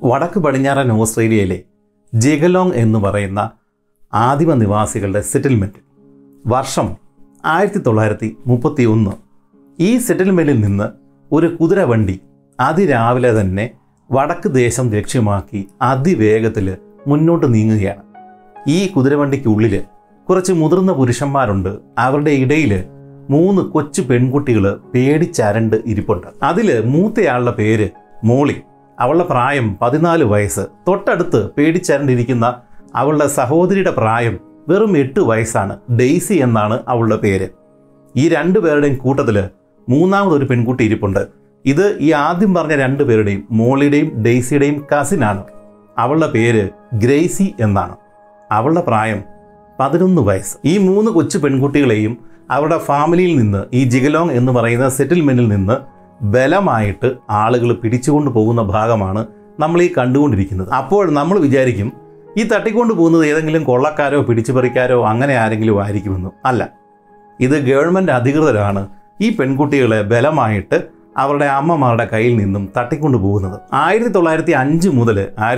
വടക്ക് പടിഞ്ഞാറൻ ഓസ്ട്രേലിയയിലെ ജെഗലോങ് എന്ന് പറയുന്ന ആദിമ നിവാസികളുടെ സെറ്റിൽമെൻറ്റ് വർഷം 1931. ഈ സെറ്റിൽമെൻറ്റിൽ നിന്ന് ഒരു കുതിരവണ്ടി അതിരാവിലെ തന്നെ വടക്ക് ദേശം ലക്ഷ്യമാക്കി അതിവേഗത്തിൽ മുന്നോട്ട് നീങ്ങുകയാണ്. ഈ കുതിരവണ്ടിക്കുള്ളിൽ കുറച്ച് മുതിർന്ന പുരുഷന്മാരുണ്ട്. അവരുടെ ഇടയിൽ 3 കൊച്ചു പെൺകുട്ടികൾ പേടിച്ചരണ്ട് ഇരിപ്പുണ്ട്. അതിൽ മൂത്തയാളുടെ പേര് മോളി. അവളുടെ പ്രായം 14 വയസ്സ്. തൊട്ടടുത്ത് പേടിച്ചരണ്ടിരിക്കുന്ന അവളുടെ സഹോദരിയുടെ പ്രായം വെറും 8 വയസ്സാണ്. ഡെയ്സി എന്നാണ് അവളുടെ പേര്. ഈ 2 പേരുടെയും കൂട്ടത്തിൽ മൂന്നാമതൊരു പെൺകുട്ടി ഇരിപ്പുണ്ട്. ഇത് ഈ ആദ്യം പറഞ്ഞ 2 പേരുടെയും മോളിയുടെയും ഡെയ്സിയുടെയും കസിനാണ്. അവളുടെ പേര് ഗ്രേസി എന്നാണ്. അവളുടെ പ്രായം 11 വയസ്സ്. ഈ 3 കൊച്ചു പെൺകുട്ടികളെയും അവരുടെ ഫാമിലിയിൽ നിന്ന്, ഈ ജിഗലോങ് എന്ന് പറയുന്ന സെറ്റിൽമെൻറ്റിൽ നിന്ന് ബലമായിട്ട് ആളുകൾ പിടിച്ചുകൊണ്ട് പോകുന്ന ഭാഗമാണ് നമ്മൾ ഈ കണ്ടുകൊണ്ടിരിക്കുന്നത്. അപ്പോൾ നമ്മൾ വിചാരിക്കും ഈ തട്ടിക്കൊണ്ട് പോകുന്നത് ഏതെങ്കിലും കൊള്ളക്കാരോ പിടിച്ചുപറിക്കാരോ അങ്ങനെ ആരെങ്കിലും ആയിരിക്കുമെന്ന്. അല്ല, ഇത് ഗവൺമെൻറ് അധികൃതരാണ് ഈ പെൺകുട്ടികളെ ബലമായിട്ട് അവരുടെ അമ്മമാരുടെ കയ്യിൽ നിന്നും തട്ടിക്കൊണ്ടു പോകുന്നത്. 1905 മുതൽ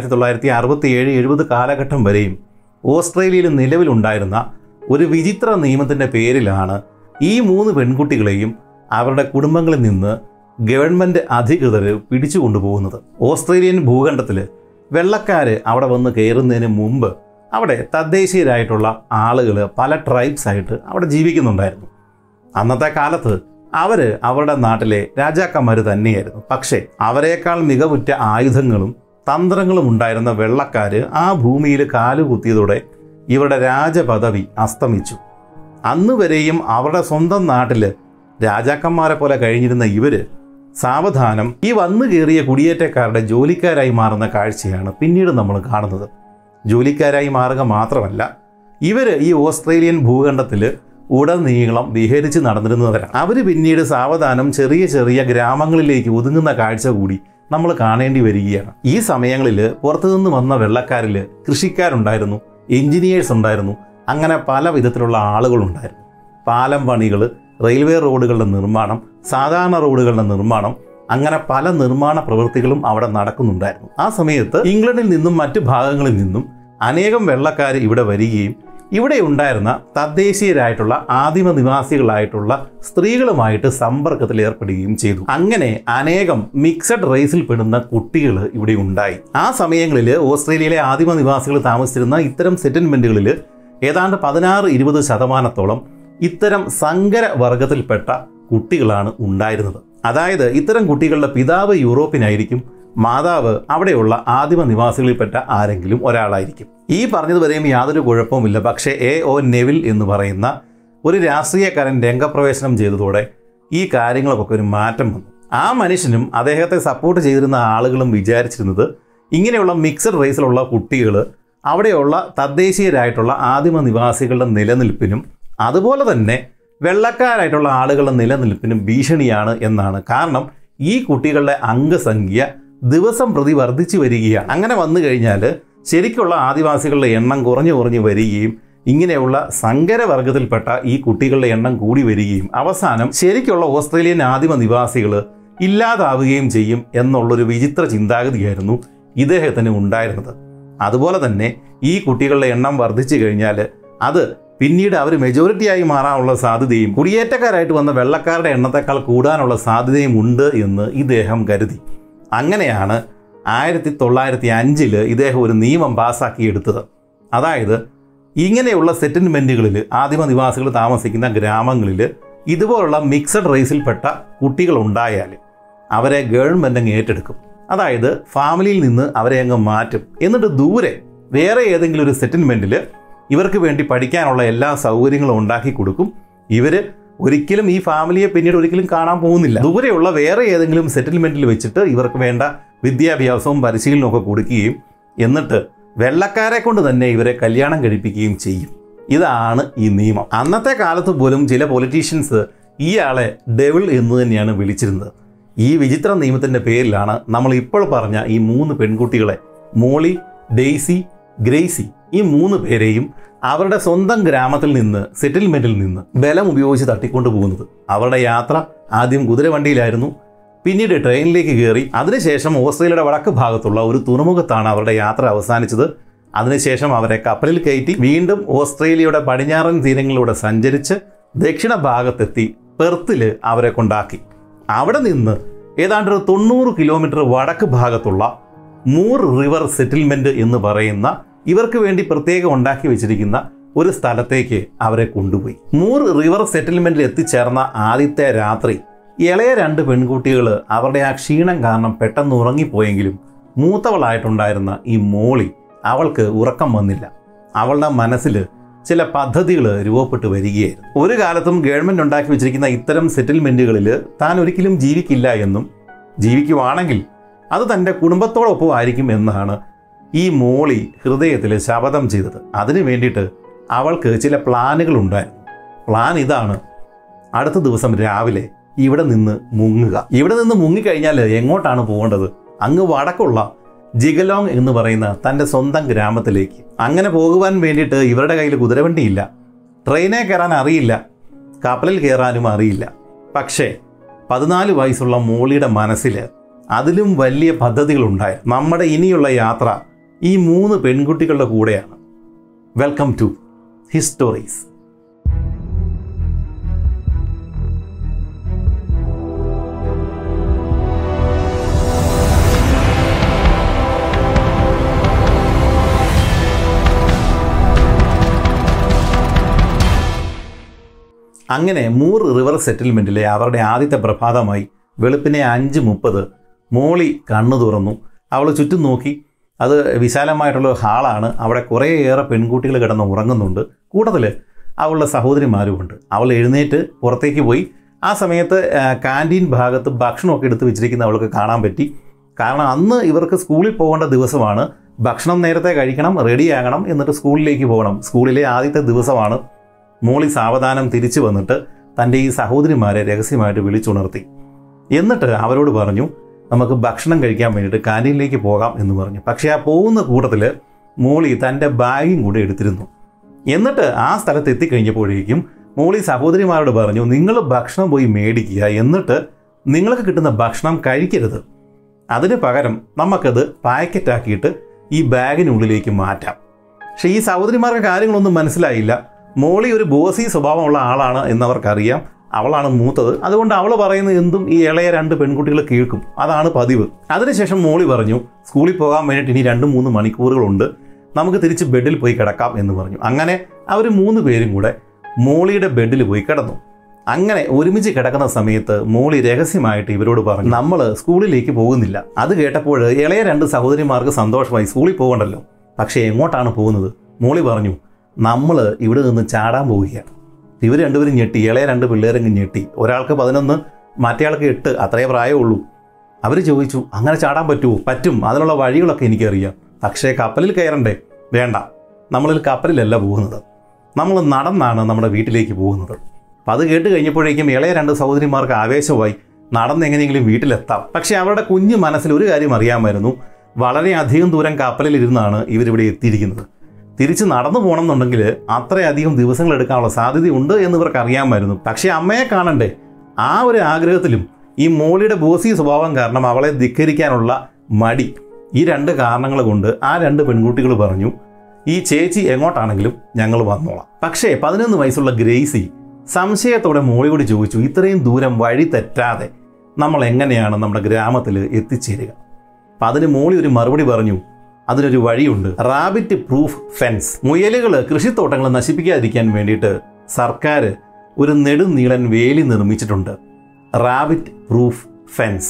1967-70 കാലഘട്ടം വരെയും ഓസ്ട്രേലിയയിൽ നിലവിലുണ്ടായിരുന്ന ഒരു വിചിത്ര നിയമത്തിൻ്റെ പേരിലാണ് ഈ 3 പെൺകുട്ടികളെയും അവരുടെ കുടുംബങ്ങളിൽ നിന്ന് ഗവൺമെൻറ് അധികൃതർ പിടിച്ചു കൊണ്ടുപോകുന്നത്. ഓസ്ട്രേലിയൻ ഭൂഖണ്ഡത്തിൽ വെള്ളക്കാർ അവിടെ വന്ന് കയറുന്നതിന് മുമ്പ് അവിടെ തദ്ദേശീയരായിട്ടുള്ള ആളുകൾ പല ട്രൈബ്സായിട്ട് അവിടെ ജീവിക്കുന്നുണ്ടായിരുന്നു. അന്നത്തെ കാലത്ത് അവർ അവരുടെ നാട്ടിലെ രാജാക്കന്മാർ തന്നെയായിരുന്നു. പക്ഷേ അവരെക്കാൾ മികവുറ്റ ആയുധങ്ങളും തന്ത്രങ്ങളും ഉണ്ടായിരുന്ന വെള്ളക്കാർ ആ ഭൂമിയിൽ കാലുകുത്തിയതോടെ ഇവരുടെ രാജപദവി അസ്തമിച്ചു. അന്നുവരെയും അവരുടെ സ്വന്തം നാട്ടിൽ രാജാക്കന്മാരെ പോലെ കഴിഞ്ഞിരുന്ന ഇവർ സാവധാനം ഈ വന്നു കയറിയ കുടിയേറ്റക്കാരുടെ ജോലിക്കാരായി മാറുന്ന കാഴ്ചയാണ് പിന്നീട് നമ്മൾ കാണുന്നത്. ജോലിക്കാരായി മാറുക മാത്രമല്ല, ഇവർ ഈ ഓസ്ട്രേലിയൻ ഭൂഖണ്ഡത്തിൽ ഉടനീളം വിഹരിച്ച് നടന്നിരുന്നവരാണ്. അവർ പിന്നീട് സാവധാനം ചെറിയ ചെറിയ ഗ്രാമങ്ങളിലേക്ക് ഒതുങ്ങുന്ന കാഴ്ച കൂടി നമ്മൾ കാണേണ്ടി വരികയാണ്. ഈ സമയങ്ങളിൽ പുറത്തുനിന്ന് വന്ന വെള്ളക്കാരിൽ കൃഷിക്കാരുണ്ടായിരുന്നു, എഞ്ചിനീയേഴ്സ് ഉണ്ടായിരുന്നു, അങ്ങനെ പല വിധത്തിലുള്ള ആളുകളുണ്ടായിരുന്നു. പാലം പണികൾ, റെയിൽവേ റോഡുകളുടെ നിർമ്മാണം, സാധാരണ റോഡുകളുടെ നിർമ്മാണം, അങ്ങനെ പല നിർമ്മാണ പ്രവൃത്തികളും അവിടെ നടക്കുന്നുണ്ടായിരുന്നു. ആ സമയത്ത് ഇംഗ്ലണ്ടിൽ നിന്നും മറ്റു ഭാഗങ്ങളിൽ നിന്നും അനേകം വെള്ളക്കാർ ഇവിടെ വരികയും ഇവിടെ ഉണ്ടായിരുന്ന തദ്ദേശീയരായിട്ടുള്ള ആദിമ നിവാസികളായിട്ടുള്ള സ്ത്രീകളുമായിട്ട് സമ്പർക്കത്തിൽ ഏർപ്പെടുകയും ചെയ്തു. അങ്ങനെ അനേകം മിക്സഡ് റേസിൽ പെടുന്ന കുട്ടികൾ ഇവിടെ ഉണ്ടായി. ആ സമയങ്ങളിൽ ഓസ്ട്രേലിയയിലെ ആദിമ നിവാസികൾ താമസിച്ചിരുന്ന ഇത്തരം സെറ്റിൽമെൻറ്റുകളിൽ ഏതാണ്ട് 16-20% ഇത്തരം സങ്കര വർഗത്തിൽപ്പെട്ട കുട്ടികളാണ് ഉണ്ടായിരുന്നത്. അതായത് ഇത്തരം കുട്ടികളുടെ പിതാവ് യൂറോപ്പിനായിരിക്കും, മാതാവ് അവിടെയുള്ള ആദിമ നിവാസികളിൽപ്പെട്ട ആരെങ്കിലും ഒരാളായിരിക്കും. ഈ പറഞ്ഞത് വരെയും യാതൊരു കുഴപ്പവുമില്ല. പക്ഷേ A.O. നെവിൽ എന്ന് പറയുന്ന ഒരു രാഷ്ട്രീയക്കാരൻ രംഗപ്രവേശനം ചെയ്തതോടെ ഈ കാര്യങ്ങൾക്കൊക്കെ ഒരു മാറ്റം വന്നു. ആ മനുഷ്യനും അദ്ദേഹത്തെ സപ്പോർട്ട് ചെയ്തിരുന്ന ആളുകളും വിചാരിച്ചിരുന്നത് ഇങ്ങനെയുള്ള മിക്സഡ് റേസിലുള്ള കുട്ടികൾ അവിടെയുള്ള തദ്ദേശീയരായിട്ടുള്ള ആദിമ നിവാസികളുടെ നിലനിൽപ്പിനും അതുപോലെ തന്നെ വെള്ളക്കാരായിട്ടുള്ള ആളുകളുടെ നിലനിൽപ്പിനും ഭീഷണിയാണ് എന്നാണ്. കാരണം ഈ കുട്ടികളുടെ അംഗസംഖ്യ ദിവസം പ്രതി വർദ്ധിച്ചു വരികയാണ്. അങ്ങനെ വന്നു കഴിഞ്ഞാൽ ശരിക്കുള്ള ആദിവാസികളുടെ എണ്ണം കുറഞ്ഞു വരികയും ഇങ്ങനെയുള്ള സങ്കരവർഗത്തിൽപ്പെട്ട ഈ കുട്ടികളുടെ എണ്ണം കൂടി വരികയും അവസാനം ശരിക്കുള്ള ഓസ്ട്രേലിയൻ ആദിമ നിവാസികൾ ഇല്ലാതാവുകയും ചെയ്യും എന്നുള്ളൊരു വിചിത്ര ചിന്താഗതിയായിരുന്നു ഇദ്ദേഹത്തിന് ഉണ്ടായിരുന്നത്. അതുപോലെ തന്നെ ഈ കുട്ടികളുടെ എണ്ണം വർദ്ധിച്ചു കഴിഞ്ഞാൽ അത് പിന്നീട് അവർ മെജോറിറ്റിയായി മാറാനുള്ള സാധ്യതയും കുടിയേറ്റക്കാരായിട്ട് വന്ന വെള്ളക്കാരുടെ എണ്ണത്തെക്കാൾ കൂടാനുള്ള സാധ്യതയും ഉണ്ട് എന്ന് ഇദ്ദേഹം കരുതി. അങ്ങനെയാണ് 1905 ഇദ്ദേഹം ഒരു നിയമം പാസ്സാക്കിയെടുത്തത്. അതായത് ഇങ്ങനെയുള്ള സെറ്റിൽമെൻറ്റുകളിൽ ആദിമ നിവാസികൾ താമസിക്കുന്ന ഗ്രാമങ്ങളിൽ ഇതുപോലുള്ള മിക്സഡ് റേസിൽപ്പെട്ട കുട്ടികളുണ്ടായാൽ അവരെ ഗവൺമെൻറ് അങ്ങ് ഏറ്റെടുക്കും. അതായത് ഫാമിലിയിൽ നിന്ന് അവരെ അങ്ങ് മാറ്റും. എന്നിട്ട് ദൂരെ വേറെ ഏതെങ്കിലും ഒരു സെറ്റിൽമെൻറ്റിൽ ഇവർക്ക് വേണ്ടി പഠിക്കാനുള്ള എല്ലാ സൗകര്യങ്ങളും ഉണ്ടാക്കി കൊടുക്കും. ഇവർ ഒരിക്കലും ഈ ഫാമിലിയെ പിന്നീട് ഒരിക്കലും കാണാൻ പോകുന്നില്ല. ദൂരെയുള്ള വേറെ ഏതെങ്കിലും സെറ്റിൽമെൻറ്റിൽ വെച്ചിട്ട് ഇവർക്ക് വേണ്ട വിദ്യാഭ്യാസവും പരിശീലനവും ഒക്കെ കൊടുക്കുകയും എന്നിട്ട് വെള്ളക്കാരെ കൊണ്ട് തന്നെ ഇവരെ കല്യാണം കഴിപ്പിക്കുകയും ചെയ്യും. ഇതാണ് ഈ നിയമം. അന്നത്തെ കാലത്ത് പോലും ചില പൊളിറ്റീഷ്യൻസ് ഇയാളെ ഡെവിൾ എന്ന് തന്നെയാണ് വിളിച്ചിരുന്നത്. ഈ വിചിത്ര നിയമത്തിൻ്റെ പേരിലാണ് നമ്മൾ ഇപ്പോൾ പറഞ്ഞ ഈ 3 പെൺകുട്ടികളെ, മോളി, ഡെയ്സി, ഗ്രേസി, ഈ 3 പേരെയും അവരുടെ സ്വന്തം ഗ്രാമത്തിൽ നിന്ന്, സെറ്റിൽമെൻറ്റിൽ നിന്ന് ബലം ഉപയോഗിച്ച് തട്ടിക്കൊണ്ടു പോകുന്നത്. അവരുടെ യാത്ര ആദ്യം കുതിരവണ്ടിയിലായിരുന്നു, പിന്നീട് ട്രെയിനിലേക്ക് കയറി. അതിനുശേഷം ഓസ്ട്രേലിയയുടെ വടക്ക് ഭാഗത്തുള്ള ഒരു തുറമുഖത്താണ് അവരുടെ യാത്ര അവസാനിച്ചത്. അതിനുശേഷം അവരെ കപ്പലിൽ കയറ്റി വീണ്ടും ഓസ്ട്രേലിയയുടെ പടിഞ്ഞാറൻ തീരങ്ങളിലൂടെ സഞ്ചരിച്ച് ദക്ഷിണ ഭാഗത്തെത്തി പെർത്തിൽ അവരെ കൊണ്ടാക്കി. അവിടെ നിന്ന് ഏതാണ്ട് 90 കിലോമീറ്റർ വടക്ക് ഭാഗത്തുള്ള മൂർ റിവർ സെറ്റിൽമെൻറ്റ് എന്ന് പറയുന്ന ഇവർക്ക് വേണ്ടി പ്രത്യേകം ഉണ്ടാക്കി വെച്ചിരിക്കുന്ന ഒരു സ്ഥലത്തേക്ക് അവരെ കൊണ്ടുപോയി. മൂർ റിവർ സെറ്റിൽമെൻറ്റിൽ എത്തിച്ചേർന്ന ആദ്യത്തെ രാത്രി ഇളയ 2 പെൺകുട്ടികൾ അവരുടെ ആ ക്ഷീണം കാരണം പെട്ടെന്ന് ഉറങ്ങിപ്പോയെങ്കിലും മൂത്തവളായിട്ടുണ്ടായിരുന്ന ഈ മോളി, അവൾക്ക് ഉറക്കം വന്നില്ല. അവളുടെ മനസ്സിൽ ചില പദ്ധതികൾ രൂപപ്പെട്ട് വരികയായിരുന്നു. ഒരു കാലത്തും ഗവൺമെൻറ് ഉണ്ടാക്കി വെച്ചിരിക്കുന്ന ഇത്തരം സെറ്റിൽമെൻറ്റുകളിൽ താൻ ഒരിക്കലും ജീവിക്കില്ല എന്നും ജീവിക്കുവാണെങ്കിൽ അത് തൻ്റെ കുടുംബത്തോടൊപ്പം ആയിരിക്കും എന്നാണ് ഈ മോളി ഹൃദയത്തിൽ ശപഥം ചെയ്തത്. അതിനു വേണ്ടിയിട്ട് അവൾക്ക് ചില പ്ലാനുകൾ ഉണ്ടായിരുന്നു. പ്ലാൻ ഇതാണ്: അടുത്ത ദിവസം രാവിലെ ഇവിടെ നിന്ന് മുങ്ങുക. ഇവിടെ നിന്ന് മുങ്ങിക്കഴിഞ്ഞാൽ എങ്ങോട്ടാണ് പോകേണ്ടത്? അങ്ങ് വടക്കുള്ള ജിഗലോങ് എന്ന് പറയുന്ന തൻ്റെ സ്വന്തം ഗ്രാമത്തിലേക്ക്. അങ്ങനെ പോകുവാൻ വേണ്ടിയിട്ട് ഇവരുടെ കയ്യിൽ കുതിരവണ്ടിയില്ല, ട്രെയിനെ കയറാൻ അറിയില്ല, കപ്പലിൽ കയറാനും അറിയില്ല. പക്ഷേ 14 വയസ്സുള്ള മോളിയുടെ മനസ്സിൽ അതിലും വലിയ പദ്ധതികളുണ്ടായിരുന്നു. നമ്മുടെ ഇനിയുള്ള യാത്ര ഈ 3 പെൺകുട്ടികളുടെ കൂടെയാണ്. Welcome to histories. അങ്ങനെ മൂർ റിവർ സെറ്റിൽമെൻറ്റിലെ അവരുടെ ആദ്യത്തെ പ്രഭാതമായി. വെളുപ്പിനെ 5:30 മോളി കണ്ണു തുറന്നു. അവൾ ചുറ്റും നോക്കി. അത് വിശാലമായിട്ടുള്ള ഹാളാണ്. അവിടെ കുറേയേറെ പെൺകുട്ടികൾ കിടന്ന് ഉറങ്ങുന്നുണ്ട്. കൂട്ടത്തിൽ അവളുടെ സഹോദരിമാരുമുണ്ട്. അവൾ എഴുന്നേറ്റ് പുറത്തേക്ക് പോയി. ആ സമയത്ത് കാൻറ്റീൻ ഭാഗത്ത് ഭക്ഷണമൊക്കെ എടുത്ത് വെച്ചിരിക്കുന്ന അവൾക്ക് കാണാൻ പറ്റി. കാരണം അന്ന് ഇവർക്ക് സ്കൂളിൽ പോകേണ്ട ദിവസമാണ്. ഭക്ഷണം നേരത്തെ കഴിക്കണം, റെഡിയാകണം, എന്നിട്ട് സ്കൂളിലേക്ക് പോകണം. സ്കൂളിലെ ആദ്യത്തെ ദിവസമാണ്. മോളി സാവധാനം തിരിച്ചു വന്നിട്ട് തൻ്റെ ഈ സഹോദരിമാരെ രഹസ്യമായിട്ട് വിളിച്ചുണർത്തി. എന്നിട്ട് അവരോട് പറഞ്ഞു, നമുക്ക് ഭക്ഷണം കഴിക്കാൻ വേണ്ടിയിട്ട് കാൻറ്റീനിലേക്ക് പോകാം എന്ന് പറഞ്ഞു. പക്ഷേ ആ പോകുന്ന കൂട്ടത്തിൽ മോളി തൻ്റെ ബാഗും കൂടെ എടുത്തിരുന്നു. എന്നിട്ട് ആ സ്ഥലത്ത് എത്തിക്കഴിഞ്ഞപ്പോഴേക്കും മോളി സഹോദരിമാരോട് പറഞ്ഞു, നിങ്ങൾ ഭക്ഷണം പോയി മേടിക്കുക, എന്നിട്ട് നിങ്ങൾക്ക് കിട്ടുന്ന ഭക്ഷണം കഴിക്കരുത്. അതിന് പകരം നമുക്കത് പാക്കറ്റാക്കിയിട്ട് ഈ ബാഗിനുള്ളിലേക്ക് മാറ്റാം. പക്ഷേ ഈ സഹോദരിമാർക്ക് കാര്യങ്ങളൊന്നും മനസ്സിലായില്ല. മോളി ഒരു ബോസി സ്വഭാവമുള്ള ആളാണ് എന്നവർക്കറിയാം. അവളാണ് മൂത്തത്. അതുകൊണ്ട് അവൾ പറയുന്നത് എന്തും ഈ ഇളയ 2 പെൺകുട്ടികൾ കേൾക്കും. അതാണ് പതിവ്. അതിനുശേഷം മോളി പറഞ്ഞു, സ്കൂളിൽ പോകാൻ വേണ്ടിയിട്ട് ഇനി 2-3 മണിക്കൂറുകളുണ്ട്, നമുക്ക് തിരിച്ച് ബെഡിൽ പോയി കിടക്കാം എന്ന് പറഞ്ഞു. അങ്ങനെ അവർ 3 പേരും കൂടെ മോളിയുടെ ബെഡിൽ പോയി കിടന്നു. അങ്ങനെ ഒരുമിച്ച് കിടക്കുന്ന സമയത്ത് മോളി രഹസ്യമായിട്ട് ഇവരോട് പറഞ്ഞു, നമ്മൾ സ്കൂളിലേക്ക് പോകുന്നില്ല. അത് കേട്ടപ്പോൾ ഇളയ 2 സഹോദരിമാർക്ക് സന്തോഷമായി. സ്കൂളിൽ പോകണ്ടല്ലോ. പക്ഷേ എങ്ങോട്ടാണ് പോകുന്നത്? മോളി പറഞ്ഞു, നമ്മൾ ഇവിടെ നിന്ന് ചാടാൻ പോവുകയാണ്. ഇവർ 2 പേരും ഞെട്ടി. ഇളയ 2 പിള്ളേരെങ്കിൽ ഞെട്ടി. ഒരാൾക്ക് 11, മറ്റേയാൾക്ക് 8, അത്രേ പ്രായമുള്ളൂ. അവർ ചോദിച്ചു, അങ്ങനെ ചാടാൻ പറ്റുമോ? പറ്റും, അതിനുള്ള വഴികളൊക്കെ എനിക്കറിയാം. പക്ഷേ കപ്പലിൽ കയറണ്ടേ? വേണ്ട, നമ്മളിൽ കപ്പലിലല്ല പോകുന്നത്, നമ്മൾ നടന്നാണ് നമ്മുടെ വീട്ടിലേക്ക് പോകുന്നത്. അപ്പം അത് കേട്ട് കഴിഞ്ഞപ്പോഴേക്കും ഇളയ 2 സഹോദരിമാർക്ക് ആവേശമായി. നടന്ന് എങ്ങനെയെങ്കിലും വീട്ടിലെത്താം. പക്ഷേ അവരുടെ കുഞ്ഞു മനസ്സിൽ ഒരു കാര്യം അറിയാമായിരുന്നു, വളരെയധികം ദൂരം കപ്പലിലിരുന്നാണ് ഇവരിവിടെ എത്തിയിരിക്കുന്നത്. തിരിച്ച് നടന്നു പോകണമെന്നുണ്ടെങ്കിൽ അത്രയധികം ദിവസങ്ങൾ എടുക്കാനുള്ള സാധ്യതയുണ്ട് എന്ന് ഇവർക്ക് അറിയാമായിരുന്നു. പക്ഷേ അമ്മയെ കാണണ്ടേ? ആ ഒരു ആഗ്രഹത്തിലും ഈ മോളിയുടെ ബോസി സ്വഭാവം കാരണം അവളെ ധിക്കരിക്കാനുള്ള മടി, ഈ 2 കാരണങ്ങൾ കൊണ്ട് ആ 2 പെൺകുട്ടികൾ പറഞ്ഞു, ഈ ചേച്ചി എങ്ങോട്ടാണെങ്കിലും ഞങ്ങൾ വന്നോളാം. പക്ഷേ 11 വയസ്സുള്ള ഗ്രേസി സംശയത്തോടെ മോളിയോട് ചോദിച്ചു, ഇത്രയും ദൂരം വഴി തെറ്റാതെ നമ്മൾ എങ്ങനെയാണ് നമ്മുടെ ഗ്രാമത്തിൽ എത്തിച്ചേരുക? അപ്പം അതിന് മോളി ഒരു മറുപടി പറഞ്ഞു, അതിനൊരു വഴിയുണ്ട്. Rabbit proof fence. മുയലുകൾ കൃഷിത്തോട്ടങ്ങൾ നശിപ്പിക്കാതിരിക്കാൻ വേണ്ടിയിട്ട് സർക്കാർ ഒരു നെടുനീളൻ വേലി നിർമ്മിച്ചിട്ടുണ്ട്. Rabbit proof fence.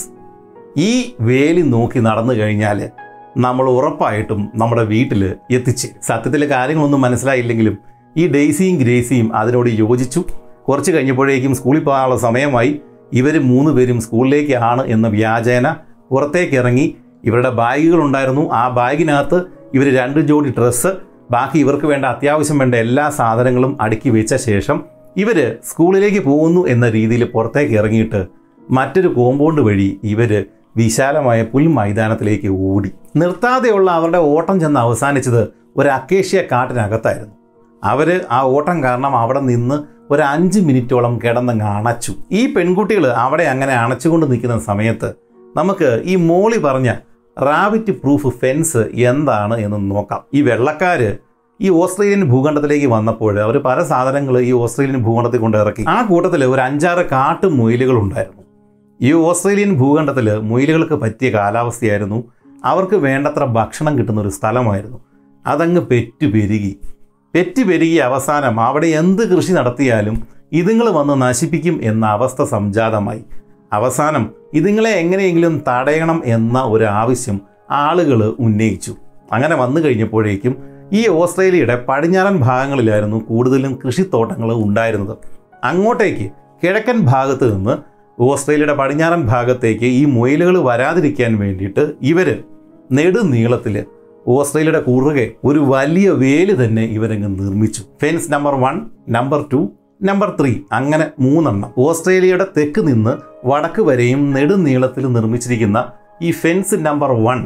ഈ വേലി നോക്കി നടന്നു കഴിഞ്ഞാൽ നമ്മൾ ഉറപ്പായിട്ടും നമ്മുടെ വീട്ടിൽ എത്തിച്ചേരും. സത്യത്തിൽ കാര്യങ്ങളൊന്നും മനസ്സിലായില്ലെങ്കിലും ഈ ഡെയ്സിയും ഗ്രേസിയും അതിനോട് യോജിച്ചു. കുറച്ച് കഴിഞ്ഞപ്പോഴേക്കും സ്കൂളിൽ പോകാനുള്ള സമയമായി. ഇവർ 3 പേരും സ്കൂളിലേക്കാണ് എന്ന വ്യാജേന പുറത്തേക്ക് ഇറങ്ങി. ഇവരുടെ ബാഗുകളുണ്ടായിരുന്നു. ആ ബാഗിനകത്ത് ഇവർ 2 ജോഡി ഡ്രസ്സ്, ബാക്കി ഇവർക്ക് വേണ്ട അത്യാവശ്യം വേണ്ട എല്ലാ സാധനങ്ങളും അടുക്കി വെച്ച ശേഷം ഇവർ സ്കൂളിലേക്ക് പോകുന്നു എന്ന രീതിയിൽ പുറത്തേക്ക് ഇറങ്ങിയിട്ട് മറ്റൊരു കോമ്പൗണ്ട് വഴി ഇവർ വിശാലമായ പുൽമൈതാനത്തിലേക്ക് ഓടി. നിർത്താതെയുള്ള അവരുടെ ഓട്ടം ചെന്ന് അവസാനിച്ചത് ഒരു അക്കേഷ്യ കാട്ടിനകത്തായിരുന്നു. അവർ ആ ഓട്ടം കാരണം അവിടെ നിന്ന് ഒരു 5 മിനിറ്റോളം കിടന്നങ്ങ് അണച്ചു. ഈ പെൺകുട്ടികൾ അവിടെ അങ്ങനെ അണച്ചുകൊണ്ട് നിൽക്കുന്ന സമയത്ത് നമുക്ക് ഈ മോളി പറഞ്ഞ റാബിറ്റ് പ്രൂഫ് ഫെൻസ് എന്താണ് എന്ന് നോക്കാം. ഈ വെള്ളക്കാർ ഈ ഓസ്ട്രേലിയൻ ഭൂഖണ്ഡത്തിലേക്ക് വന്നപ്പോൾ അവർ പല സാധനങ്ങൾ ഈ ഓസ്ട്രേലിയൻ ഭൂഖണ്ഡത്തിൽ കൊണ്ട് ഇറക്കി. ആ കൂട്ടത്തിൽ ഒരു 5-6 കാട്ടുമുയലുകൾ ഉണ്ടായിരുന്നു. ഈ ഓസ്ട്രേലിയൻ ഭൂഖണ്ഡത്തിൽ മുയലുകൾക്ക് പറ്റിയ കാലാവസ്ഥയായിരുന്നു. അവർക്ക് വേണ്ടത്ര ഭക്ഷണം കിട്ടുന്ന ഒരു സ്ഥലമായിരുന്നു. അതങ്ങ് പെറ്റുപെരുകി അവസാനം അവിടെ എന്ത് കൃഷി നടത്തിയാലും ഇതുങ്ങൾ വന്ന് നശിപ്പിക്കും എന്ന അവസ്ഥ സംജാതമായി. അവസാനം ഇതുങ്ങളെ എങ്ങനെയെങ്കിലും തടയണം എന്ന ഒരു ആവശ്യം ആളുകൾ ഉന്നയിച്ചു. അങ്ങനെ വന്നു കഴിഞ്ഞപ്പോഴേക്കും ഈ ഓസ്ട്രേലിയയുടെ പടിഞ്ഞാറൻ ഭാഗങ്ങളിലായിരുന്നു കൂടുതലും കൃഷിത്തോട്ടങ്ങൾ ഉണ്ടായിരുന്നത്. അങ്ങോട്ടേക്ക് കിഴക്കൻ ഭാഗത്ത് നിന്ന് ഓസ്ട്രേലിയയുടെ പടിഞ്ഞാറൻ ഭാഗത്തേക്ക് ഈ മുയലുകൾ വരാതിരിക്കാൻ വേണ്ടിയിട്ട് ഇവർ നെടുനീളത്തിൽ ഓസ്ട്രേലിയയുടെ കുറുകെ ഒരു വലിയ വേലി തന്നെ ഇവരങ്ങ് നിർമ്മിച്ചു. ഫെൻസ് നമ്പർ 1, നമ്പർ 2, നമ്പർ 3 അങ്ങനെ 3 എണ്ണം. ഓസ്ട്രേലിയയുടെ തെക്ക് നിന്ന് വടക്ക് വരെയും നെടുനീളത്തിൽ നിർമ്മിച്ചിരിക്കുന്ന ഈ ഫെൻസ് നമ്പർ 1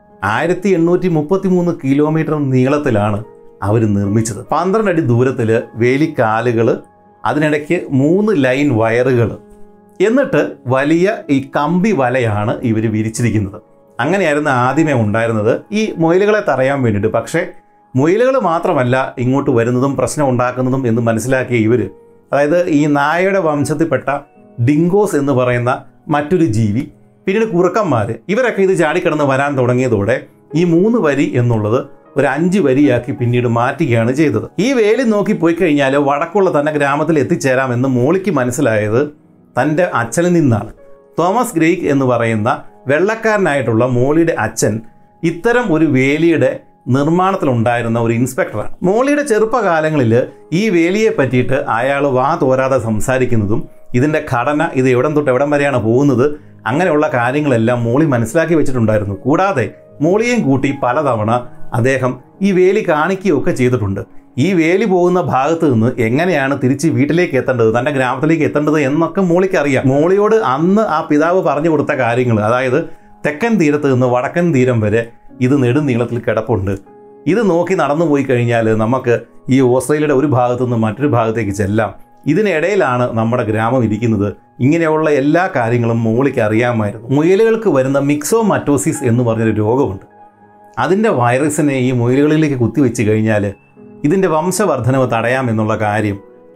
1833 കിലോമീറ്റർ നീളത്തിലാണ് അവർ നിർമ്മിച്ചത്. 12 അടി ദൂരത്തിൽ വേലിക്കാലുകൾ, അതിനിടയ്ക്ക് 3 ലൈൻ വയറുകൾ, എന്നിട്ട് വലിയ ഈ കമ്പി വലയാണ് ഇവർ വിരിച്ചിരിക്കുന്നത്. അങ്ങനെയായിരുന്നു ആദ്യമേ ഉണ്ടായിരുന്നത് ഈ മുയലുകളെ തടയാൻ വേണ്ടിയിട്ട്. പക്ഷേ മുയലുകൾ മാത്രമല്ല ഇങ്ങോട്ട് വരുന്നതും പ്രശ്നം ഉണ്ടാക്കുന്നതും എന്ന് മനസ്സിലാക്കിയ ഇവർ, അതായത് ഈ നായയുടെ വംശത്തിൽപ്പെട്ട ഡിങ്കോസ് എന്ന് പറയുന്ന മറ്റൊരു ജീവി, പിന്നീട് കുറുക്കന്മാർ, ഇവരൊക്കെ ഇത് ചാടിക്കിടന്ന് വരാൻ തുടങ്ങിയതോടെ ഈ 3 വരി എന്നുള്ളത് ഒരു 5 വരിയാക്കി പിന്നീട് മാറ്റുകയാണ് ചെയ്തത്. ഈ വേലി നോക്കി പോയി കഴിഞ്ഞാൽ വടക്കുള്ള തന്നെ ഗ്രാമത്തിൽ എത്തിച്ചേരാമെന്ന് മോളിക്ക് മനസ്സിലായത് തൻ്റെ അച്ഛനിൽ നിന്നാണ്. തോമസ് ഗ്രേക്ക് എന്ന് പറയുന്ന വെള്ളക്കാരനായിട്ടുള്ള മോളിയുടെ അച്ഛൻ ഇത്തരം ഒരു വേലിയുടെ നിർമ്മാണത്തിലുണ്ടായിരുന്ന ഒരു ഇൻസ്പെക്ടറാണ്. മോളിയുടെ ചെറുപ്പകാലങ്ങളിൽ ഈ വേലിയെ പറ്റിയിട്ട് അയാൾ വാ തോരാതെ സംസാരിക്കുന്നതും ഇതിൻ്റെ ഘടന, ഇത് എവിടം തൊട്ട് എവിടം വരെയാണ് പോകുന്നത്, അങ്ങനെയുള്ള കാര്യങ്ങളെല്ലാം മോളി മനസ്സിലാക്കി വെച്ചിട്ടുണ്ടായിരുന്നു. കൂടാതെ മോളിയെയും കൂട്ടി പലതവണ അദ്ദേഹം ഈ വേലി കാണിക്കുകയൊക്കെ ചെയ്തിട്ടുണ്ട്. ഈ വേലി പോകുന്ന ഭാഗത്ത് നിന്ന് എങ്ങനെയാണ് തിരിച്ച് വീട്ടിലേക്ക് എത്തേണ്ടത്, തൻ്റെ ഗ്രാമത്തിലേക്ക് എത്തേണ്ടത് എന്നൊക്കെ മോളിക്ക് അറിയാം. മോളിയോട് അന്ന് ആ പിതാവ് പറഞ്ഞു കൊടുത്ത കാര്യങ്ങൾ, അതായത് തെക്കൻ തീരത്ത് നിന്ന് വടക്കൻ തീരം വരെ ഇത് നെടുനീളത്തിൽ കിടപ്പുണ്ട്, ഇത് നോക്കി നടന്നു പോയി കഴിഞ്ഞാൽ നമുക്ക് ഈ ഓസ്ട്രേലിയയുടെ ഒരു ഭാഗത്തു നിന്ന് മറ്റൊരു ഭാഗത്തേക്ക് ചെല്ലാം, ഇതിനിടയിലാണ് നമ്മുടെ ഗ്രാമം ഇരിക്കുന്നത്, ഇങ്ങനെയുള്ള എല്ലാ കാര്യങ്ങളും മോളിക്ക് അറിയാമായിരുന്നു. മുയലുകൾക്ക് വരുന്ന മിക്സോമാറ്റോസിസ് എന്ന് പറഞ്ഞൊരു രോഗമുണ്ട്. അതിൻ്റെ വൈറസിനെ ഈ മുയലുകളിലേക്ക് കുത്തിവെച്ച് കഴിഞ്ഞാൽ ഇതിൻ്റെ വംശവർദ്ധനവ് തടയാമെന്നുള്ള കാര്യം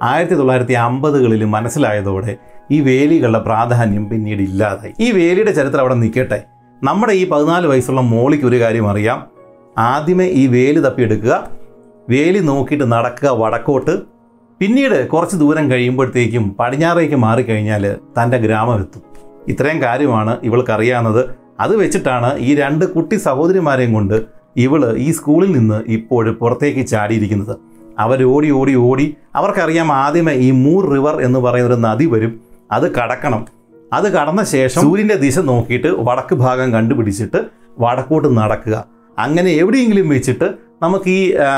1950കളിൽ മനസ്സിലായതോടെ ഈ വേലികളുടെ പ്രാധാന്യം പിന്നീട് ഇല്ലാതായി. ഈ വേലിയുടെ ചരിത്രം അവിടെ നിൽക്കട്ടെ. നമ്മുടെ ഈ 14 വയസ്സുള്ള മോളിക്ക് ഒരു കാര്യം അറിയാം. ആദ്യമേ ഈ വേലി തപ്പിയെടുക്കുക, വേലി നോക്കിയിട്ട് നടക്കുക വടക്കോട്ട്, പിന്നീട് കുറച്ച് ദൂരം കഴിയുമ്പോഴത്തേക്കും പടിഞ്ഞാറേക്ക് മാറിക്കഴിഞ്ഞാൽ തൻ്റെ ഗ്രാമം എത്തും. ഇത്രയും കാര്യമാണ് ഇവൾക്കറിയാവുന്നത്. അത് വെച്ചിട്ടാണ് ഈ 2 കുട്ടി സഹോദരിമാരെയും കൊണ്ട് ഇവൾ ഈ സ്കൂളിൽ നിന്ന് ഇപ്പോൾ പുറത്തേക്ക് ചാടിയിരിക്കുന്നത്. അവരോടി ഓടി ഓടി അവർക്കറിയാം ആദ്യമേ ഈ മൂർ റിവർ എന്ന് പറയുന്നൊരു നദി വരും, അത് കടക്കണം. അത് കടന്ന ശേഷം സൂര്യൻ്റെ ദിശ നോക്കിയിട്ട് വടക്ക് ഭാഗം കണ്ടുപിടിച്ചിട്ട് വടക്കോട്ട് നടക്കുക. അങ്ങനെ എവിടെയെങ്കിലും വെച്ചിട്ട് നമുക്ക്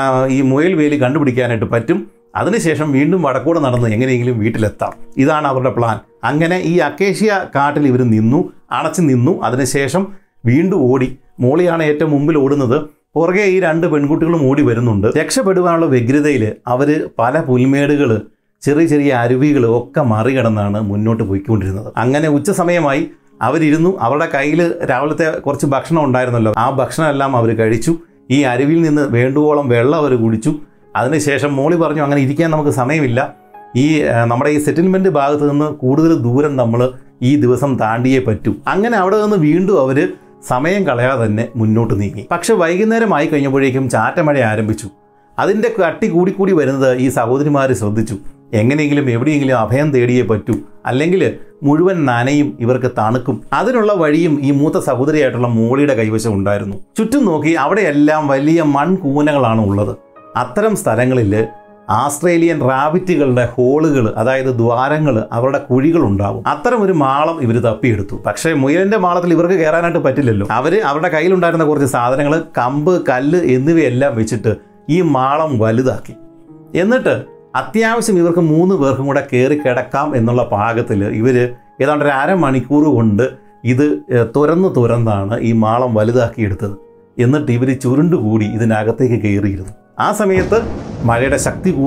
ഈ മുയൽ വേലി കണ്ടുപിടിക്കാനായിട്ട് പറ്റും. അതിനുശേഷം വീണ്ടും വടക്കോട്ട് നടന്ന് എങ്ങനെയെങ്കിലും വീട്ടിലെത്താം. ഇതാണ് അവരുടെ പ്ലാൻ. അങ്ങനെ ഈ അക്കേഷ്യ കാട്ടിൽ ഇവർ അണച്ചു നിന്നു. അതിനുശേഷം വീണ്ടും ഓടി. മോളിയാണ് ഏറ്റവും മുമ്പിൽ ഓടുന്നത്. പുറകെ ഈ 2 പെൺകുട്ടികളും ഓടി വരുന്നുണ്ട്. രക്ഷപ്പെടുവാനുള്ള വ്യഗ്രതയിൽ അവർ പല പുൽമേടുകൾ, ചെറിയ ചെറിയ അരുവികൾ ഒക്കെ മറികടന്നാണ് മുന്നോട്ട് പോയിക്കൊണ്ടിരുന്നത്. അങ്ങനെ ഉച്ച സമയമായി. അവരിരുന്നു. അവരുടെ കയ്യിൽ രാവിലത്തെ കുറച്ച് ഭക്ഷണം ഉണ്ടായിരുന്നല്ലോ, ആ ഭക്ഷണമെല്ലാം അവർ കഴിച്ചു. ഈ അരുവിയിൽ നിന്ന് വേണ്ടുവോളം വെള്ളം അവർ കുടിച്ചു. അതിനുശേഷം മോളി പറഞ്ഞു, അങ്ങനെ ഇരിക്കാൻ നമുക്ക് സമയമില്ല, നമ്മുടെ ഈ സെറ്റിൽമെൻറ്റ് ഭാഗത്ത് നിന്ന് കൂടുതൽ ദൂരം നമ്മൾ ഈ ദിവസം താണ്ടിയേ പറ്റൂ. അങ്ങനെ അവിടെ നിന്ന് വീണ്ടും അവർ സമയം കളയാതെ തന്നെ മുന്നോട്ട് നീങ്ങി. പക്ഷെ വൈകുന്നേരമായി കഴിഞ്ഞപ്പോഴേക്കും ചാറ്റമഴ ആരംഭിച്ചു. അതിൻ്റെ കട്ടി കൂടിക്കൂടി വരുന്നത് ഈ സഹോദരിമാർ ശ്രദ്ധിച്ചു. എങ്ങനെയെങ്കിലും എവിടെയെങ്കിലും അഭയം തേടിയേ പറ്റൂ, അല്ലെങ്കിൽ മുഴുവൻ നനയും, ഇവർക്ക് തണുക്കും. അതിനുള്ള വഴിയും ഈ മൂത്ത സഹോദരിയായിട്ടുള്ള മോളിയുടെ കൈവശം ഉണ്ടായിരുന്നു. ചുറ്റും നോക്കി അവിടെയെല്ലാം വലിയ മൺകൂനകളാണ് ഉള്ളത്. അത്തരം സ്ഥലങ്ങളിൽ ആസ്ട്രേലിയൻ റാബിറ്റുകളുടെ ഹോളുകൾ, അതായത് ദ്വാരങ്ങൾ, അവരുടെ കുഴികളുണ്ടാവും. അത്തരം ഒരു മാളം ഇവർ തപ്പിയെടുത്തു. പക്ഷേ മുയലിൻ്റെ മാളത്തിൽ ഇവർക്ക് കയറാനായിട്ട് പറ്റില്ലല്ലോ. അവരുടെ കയ്യിലുണ്ടായിരുന്ന കുറച്ച് സാധനങ്ങൾ, കമ്പ്, കല്ല് എന്നിവയെല്ലാം വെച്ചിട്ട് ഈ മാളം വലുതാക്കി. എന്നിട്ട് അത്യാവശ്യം ഇവർക്ക് 3 പേർക്കും കൂടെ കയറി കിടക്കാം എന്നുള്ള പാകത്തിൽ ഇവർ ഏതാണ്ട് ഒരു അരമണിക്കൂർ കൊണ്ട് ഇത് തുറന്നാണ് ഈ മാളം വലുതാക്കിയെടുത്തത്. എന്നിട്ട് ഇവർ ചുരുണ്ടുകൂടി ഇതിനകത്തേക്ക് കയറിയിരുന്നു. ആ സമയത്ത് മഴയുടെ ശക്തി കൂടി.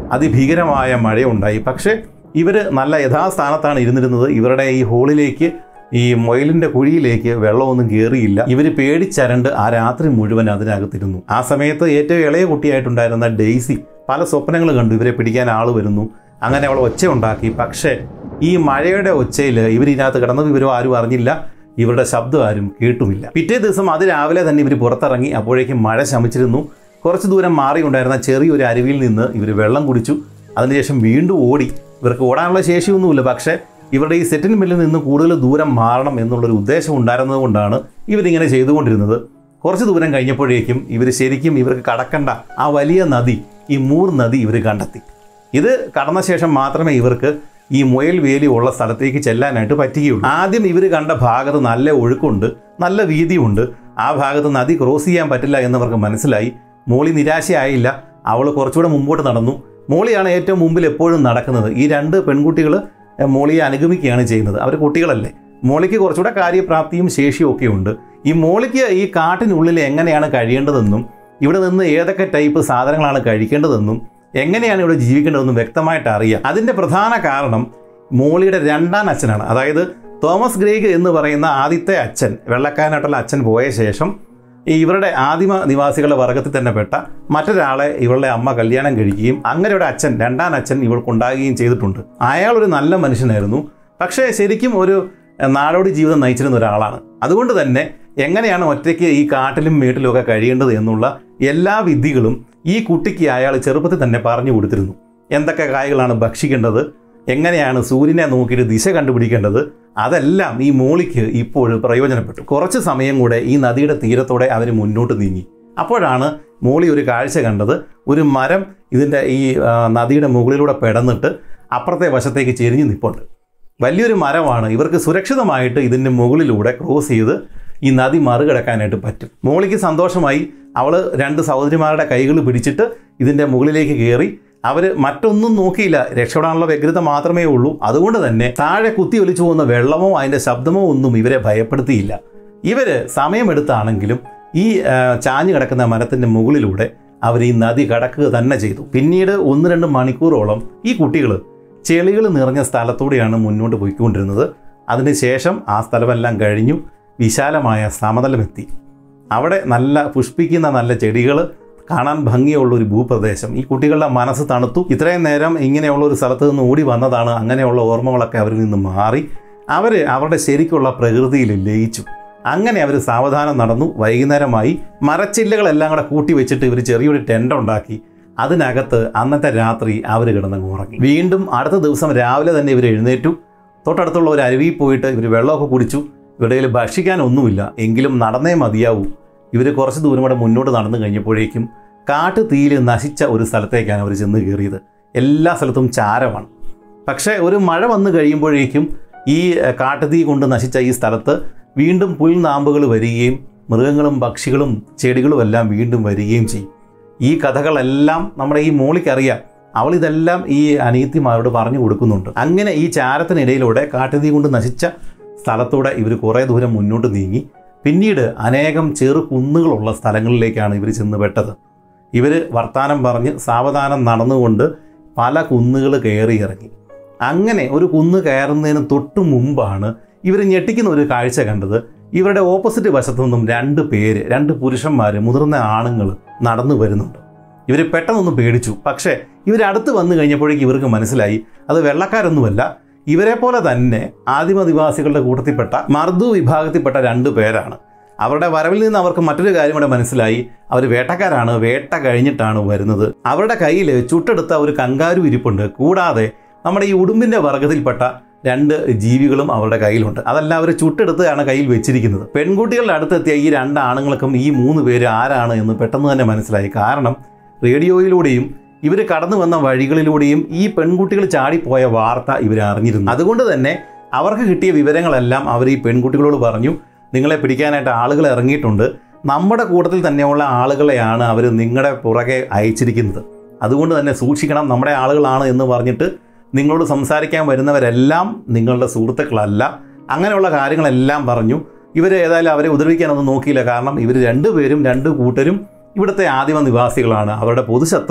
അതിഭീകരമായ മഴയുണ്ടായി. പക്ഷേ ഇവർ നല്ല യഥാസ്ഥാനത്താണ് ഇരുന്നിരുന്നത്. ഇവരുടെ ഈ ഹോളിലേക്ക്, ഈ മുയലിൻ്റെ കുഴിയിലേക്ക് വെള്ളമൊന്നും കയറിയില്ല. ഇവർ പേടിച്ചരണ്ട് ആ രാത്രി മുഴുവൻ അതിനകത്തിരുന്നു. ആ സമയത്ത് ഏറ്റവും ഇളയ കുട്ടിയായിട്ടുണ്ടായിരുന്ന ഡെയ്സി പല സ്വപ്നങ്ങൾ കണ്ടു. ഇവരെ പിടിക്കാൻ ആൾ വരുന്നു, അങ്ങനെ അവൾ ഒച്ച ഉണ്ടാക്കി. പക്ഷേ ഈ മഴയുടെ ഒച്ചയിൽ ഇവരിതിനകത്ത് കിടന്നത് ഇവരും ആരും അറിഞ്ഞില്ല, ഇവരുടെ ശബ്ദം ആരും കേട്ടുമില്ല. പിറ്റേ ദിവസം അതിരാവിലെ തന്നെ ഇവർ പുറത്തിറങ്ങി. അപ്പോഴേക്കും മഴ ശമിച്ചിരുന്നു. കുറച്ച് ദൂരം മാറി ഉണ്ടായിരുന്ന ചെറിയൊരു അരുവിയിൽ നിന്ന് ഇവർ വെള്ളം കുടിച്ചു. അതിനുശേഷം വീണ്ടും ഓടി. ഇവർക്ക് ഓടാനുള്ള ശേഷിയൊന്നുമില്ല, പക്ഷേ ഇവരുടെ ഈ സെറ്റിൽമെൻറ്റിൽ നിന്ന് കൂടുതൽ ദൂരം മാറണം എന്നുള്ളൊരു ഉദ്ദേശം ഉണ്ടായിരുന്നത് കൊണ്ടാണ് ഇവരിങ്ങനെ ചെയ്തുകൊണ്ടിരുന്നത്. കുറച്ച് ദൂരം കഴിഞ്ഞപ്പോഴേക്കും ഇവർ ശരിക്കും ഇവർക്ക് കടക്കേണ്ട ആ വലിയ നദി, ഈ മൂർ നദി ഇവർ കണ്ടെത്തി. ഇത് കടന്ന ശേഷം മാത്രമേ ഇവർക്ക് ഈ മുയൽ വേലി ഉള്ള സ്ഥലത്തേക്ക് ചെല്ലാനായിട്ട് പറ്റുകയുള്ളൂ. ആദ്യം ഇവർ കണ്ട ഭാഗത്ത് നല്ല ഒഴുക്കുണ്ട്, നല്ല വീതിയുണ്ട്. ആ ഭാഗത്ത് നദി ക്രോസ് ചെയ്യാൻ പറ്റില്ല എന്നവർക്ക് മനസ്സിലായി. മോളി നിരാശയായില്ല. അവൾ കുറച്ചുകൂടെ മുമ്പോട്ട് നടന്നു. മോളിയാണ് ഏറ്റവും മുമ്പിൽ എപ്പോഴും നടക്കുന്നത്. ഈ രണ്ട് പെൺകുട്ടികൾ മോളിയെ അനുഗമിക്കുകയാണ് ചെയ്യുന്നത്. അവർ കുട്ടികളല്ലേ. മോളിക്ക് കുറച്ചുകൂടെ കാര്യപ്രാപ്തിയും ശേഷിയും ഒക്കെ ഉണ്ട്. ഈ മോളിക്ക് ഈ കാട്ടിനുള്ളിൽ എങ്ങനെയാണ് കഴിയേണ്ടതെന്നും ഇവിടെ നിന്ന് ഏതൊക്കെ ടൈപ്പ് സാധനങ്ങളാണ് കഴിക്കേണ്ടതെന്നും എങ്ങനെയാണ് ഇവിടെ ജീവിക്കേണ്ടതെന്നും വ്യക്തമായിട്ട് അറിയാം. അതിൻ്റെ പ്രധാന കാരണം മോളിയുടെ രണ്ടാം അച്ഛനാണ്. അതായത് തോമസ് ഗ്രേഗ് എന്ന് പറയുന്ന ആദ്യത്തെ അച്ഛൻ, വെള്ളക്കാരനായിട്ടുള്ള അച്ഛൻ പോയ ശേഷം ഇവരുടെ ആദിമ നിവാസികളുടെ വർഗത്തിൽ തന്നെ പെട്ട മറ്റൊരാളെ ഇവളുടെ അമ്മ കല്യാണം കഴിക്കുകയും അങ്ങനെ ഒരു അച്ഛൻ, രണ്ടാം അച്ഛൻ ഇവൾക്കുണ്ടാകുകയും ചെയ്തിട്ടുണ്ട്. അയാൾ ഒരു നല്ല മനുഷ്യനായിരുന്നു, പക്ഷേ ശരിക്കും ഒരു നാടോടി ജീവിതം നയിച്ചിരുന്ന ഒരാളാണ്. അതുകൊണ്ട് തന്നെ എങ്ങനെയാണ് ഒറ്റയ്ക്ക് ഈ കാട്ടിലും മേട്ടിലും ഒക്കെ കഴിയേണ്ടത് എന്നുള്ള എല്ലാ വിദ്യകളും ഈ കുട്ടിക്ക് അയാൾ ചെറുപ്പത്തിൽ തന്നെ പറഞ്ഞു കൊടുത്തിരുന്നു. എന്തൊക്കെ കായ്കളാണ് ഭക്ഷിക്കേണ്ടത്, എങ്ങനെയാണ് സൂര്യനെ നോക്കിയിട്ട് ദിശ കണ്ടുപിടിക്കേണ്ടത്, അതെല്ലാം ഈ മോളിക്ക് ഇപ്പോൾ പ്രയോജനപ്പെട്ടു. കുറച്ച് സമയം കൂടെ ഈ നദിയുടെ തീരത്തോടെ അവർ മുന്നോട്ട് നീങ്ങി. അപ്പോഴാണ് മോളി ഒരു കാഴ്ച കണ്ടത്. ഒരു മരം ഇതിൻ്റെ ഈ നദിയുടെ മുകളിലൂടെ പെടന്നിട്ട് അപ്പുറത്തെ വശത്തേക്ക് ചെരിഞ്ഞ് നിൽപ്പുണ്ട്. വലിയൊരു മരമാണ്. ഇവർക്ക് സുരക്ഷിതമായിട്ട് ഇതിൻ്റെ മുകളിലൂടെ ക്രോസ് ചെയ്ത് ഈ നദി മറികടക്കാനായിട്ട് പറ്റും. മോളിക്ക് സന്തോഷമായി. അവൾ രണ്ട് സഹോദരിമാരുടെ കൈകൾ പിടിച്ചിട്ട് ഇതിൻ്റെ മുകളിലേക്ക് കയറി. അവർ മറ്റൊന്നും നോക്കിയില്ല, രക്ഷപ്പെടാനുള്ള വ്യഗ്രത മാത്രമേ ഉള്ളൂ. അതുകൊണ്ട് തന്നെ താഴെ കുത്തി ഒലിച്ചു പോകുന്ന വെള്ളമോ അതിൻ്റെ ശബ്ദമോ ഒന്നും ഇവരെ ഭയപ്പെടുത്തിയില്ല. ഇവർ സമയമെടുത്താണെങ്കിലും ഈ ചാഞ്ഞു കിടക്കുന്ന മരത്തിൻ്റെ മുകളിലൂടെ അവർ ഈ നദി കടക്കുക തന്നെ ചെയ്തു. പിന്നീട് 1-2 മണിക്കൂറോളം ഈ കുട്ടികൾ ചെളികൾ നിറഞ്ഞ സ്ഥലത്തൂടെയാണ് മുന്നോട്ട് പോയിക്കൊണ്ടിരുന്നത്. അതിനുശേഷം ആ സ്ഥലമെല്ലാം കഴിഞ്ഞു വിശാലമായ സമതലമെത്തി. അവിടെ നല്ല പുഷ്പിക്കുന്ന നല്ല ചെടികൾ, കാണാൻ ഭംഗിയുള്ളൊരു ഭൂപ്രദേശം. ഈ കുട്ടികളുടെ മനസ്സ് തണുത്തു. ഇത്രയും നേരം ഇങ്ങനെയുള്ള ഒരു സ്ഥലത്ത് നിന്ന് ഓടി വന്നതാണ്. അങ്ങനെയുള്ള ഓർമ്മകളൊക്കെ അവരിൽ നിന്ന് മാറി അവർ അവരുടെ ശരിക്കുള്ള പ്രകൃതിയിൽ ലയിച്ചു. അങ്ങനെ അവർ സാവധാനം നടന്നു. വൈകുന്നേരമായി. മരച്ചില്ലകളെല്ലാം കൂടെ കൂട്ടി വെച്ചിട്ട് ഇവർ ചെറിയൊരു ടെൻ്റ് ഉണ്ടാക്കി. അതിനകത്ത് അന്നത്തെ രാത്രി അവർ കിടന്നങ്ങ് ഉറങ്ങി. വീണ്ടും അടുത്ത ദിവസം രാവിലെ തന്നെ ഇവർ എഴുന്നേറ്റു. തൊട്ടടുത്തുള്ള ഒരു അരുവിയിൽ പോയിട്ട് ഇവർ വെള്ളമൊക്കെ കുടിച്ചു. ഇവരുടെ കയ്യിൽ ഭക്ഷിക്കാനൊന്നുമില്ല, എങ്കിലും നടന്നേ മതിയാവൂ. ഇവർ കുറച്ച് ദൂരം കൂടെ മുന്നോട്ട് നടന്നു കഴിഞ്ഞപ്പോഴേക്കും കാട്ടു തീയിൽ നശിച്ച ഒരു സ്ഥലത്തേക്കാണ് അവർ ചെന്ന് കയറിയത്. എല്ലാ സ്ഥലത്തും ചാരമാണ്. പക്ഷേ ഒരു മഴ വന്നു കഴിയുമ്പോഴേക്കും ഈ കാട്ടുതീ കൊണ്ട് നശിച്ച ഈ സ്ഥലത്ത് വീണ്ടും പുൽനാമ്പുകൾ വരികയും മൃഗങ്ങളും പക്ഷികളും ചെടികളും എല്ലാം വീണ്ടും വരികയും ചെയ്യും. ഈ കഥകളെല്ലാം നമ്മുടെ ഈ മോളിക്കറിയാം. അവളിതെല്ലാം ഈ അനിയത്തിമാരോട് പറഞ്ഞു കൊടുക്കുന്നുണ്ട്. അങ്ങനെ ഈ ചാരത്തിനിടയിലൂടെ കാട്ടുതീ കൊണ്ട് നശിച്ച സ്ഥലത്തൂടെ ഇവർ കുറേ ദൂരം മുന്നോട്ട് നീങ്ങി. പിന്നീട് അനേകം ചെറു കുന്നുകളുള്ള സ്ഥലങ്ങളിലേക്കാണ് ഇവർ ചെന്ന് പെട്ടത്. ഇവർ വർത്താനം പറഞ്ഞ് സാവധാനം നടന്നുകൊണ്ട് പല കുന്നുകൾ കയറി ഇറങ്ങി. അങ്ങനെ ഒരു കുന്ന് കയറുന്നതിന് തൊട്ട് മുമ്പാണ് ഇവർ ഞെട്ടിക്കുന്ന ഒരു കാഴ്ച കണ്ടത്. ഇവരുടെ ഓപ്പോസിറ്റ് വശത്തു നിന്നും 2 പേര്, 2 പുരുഷന്മാർ, മുതിർന്ന ആണുങ്ങൾ നടന്നു വരുന്നുണ്ട്. ഇവർ പെട്ടെന്നൊന്ന് പേടിച്ചു. പക്ഷേ ഇവരടുത്ത് വന്നു കഴിഞ്ഞപ്പോഴേക്കും ഇവർക്ക് മനസ്സിലായി അത് വെള്ളക്കാരൊന്നുമല്ല, ഇവരെ പോലെ തന്നെ ആദിമനിവാസികളുടെ കൂട്ടത്തിൽപ്പെട്ട മർദു വിഭാഗത്തിൽപ്പെട്ട 2 പേരാണ്. അവരുടെ വരവിൽ നിന്ന് അവർക്ക് മറ്റൊരു കാര്യം കൂടെ മനസ്സിലായി. അവർ വേട്ടക്കാരാണ്, വേട്ട കഴിഞ്ഞിട്ടാണ് വരുന്നത്. അവരുടെ കയ്യിൽ ചുട്ടെടുത്ത ഒരു കങ്കാരു ഇരിപ്പുണ്ട്. കൂടാതെ നമ്മുടെ ഈ ഉടുമ്പിൻ്റെ വർഗത്തിൽപ്പെട്ട 2 ജീവികളും അവരുടെ കയ്യിലുണ്ട്. അതെല്ലാം അവർ ചുട്ടെടുത്താണ് കയ്യിൽ വെച്ചിരിക്കുന്നത്. പെൺകുട്ടികളുടെ അടുത്തെത്തിയ ഈ 2 ആണുങ്ങൾക്കും ഈ 3 പേര് ആരാണ് എന്ന് പെട്ടെന്ന് തന്നെ മനസ്സിലായി. കാരണം റേഡിയോയിലൂടെയും ഇവർ കടന്നു വന്ന വഴികളിലൂടെയും ഈ പെൺകുട്ടികൾ ചാടിപ്പോയ വാർത്ത ഇവർ അറിഞ്ഞിരുന്നു. അതുകൊണ്ട് തന്നെ അവർക്ക് കിട്ടിയ വിവരങ്ങളെല്ലാം അവർ ഈ പെൺകുട്ടികളോട് പറഞ്ഞു. നിങ്ങളെ പിടിക്കാനായിട്ട് ആളുകൾ ഇറങ്ങിയിട്ടുണ്ട്. നമ്മുടെ കൂട്ടത്തിൽ തന്നെയുള്ള ആളുകളെയാണ് അവർ നിങ്ങളുടെ പുറകെ അയച്ചിരിക്കുന്നത്. അതുകൊണ്ട് തന്നെ സൂക്ഷിക്കണം, നമ്മുടെ ആളുകളാണ് എന്ന് പറഞ്ഞിട്ട് നിങ്ങളോട് സംസാരിക്കാൻ വരുന്നവരെല്ലാം നിങ്ങളുടെ സുഹൃത്തുക്കളല്ല. അങ്ങനെയുള്ള കാര്യങ്ങളെല്ലാം പറഞ്ഞു. ഇവർ ഏതായാലും അവരെ ഉപദ്രവിക്കാനൊന്നും നോക്കിയില്ല. കാരണം ഇവർ 2 പേരും 2 കൂട്ടരും ഇവിടുത്തെ ആദിമ നിവാസികളാണ്. അവരുടെ പൊതുശത്രു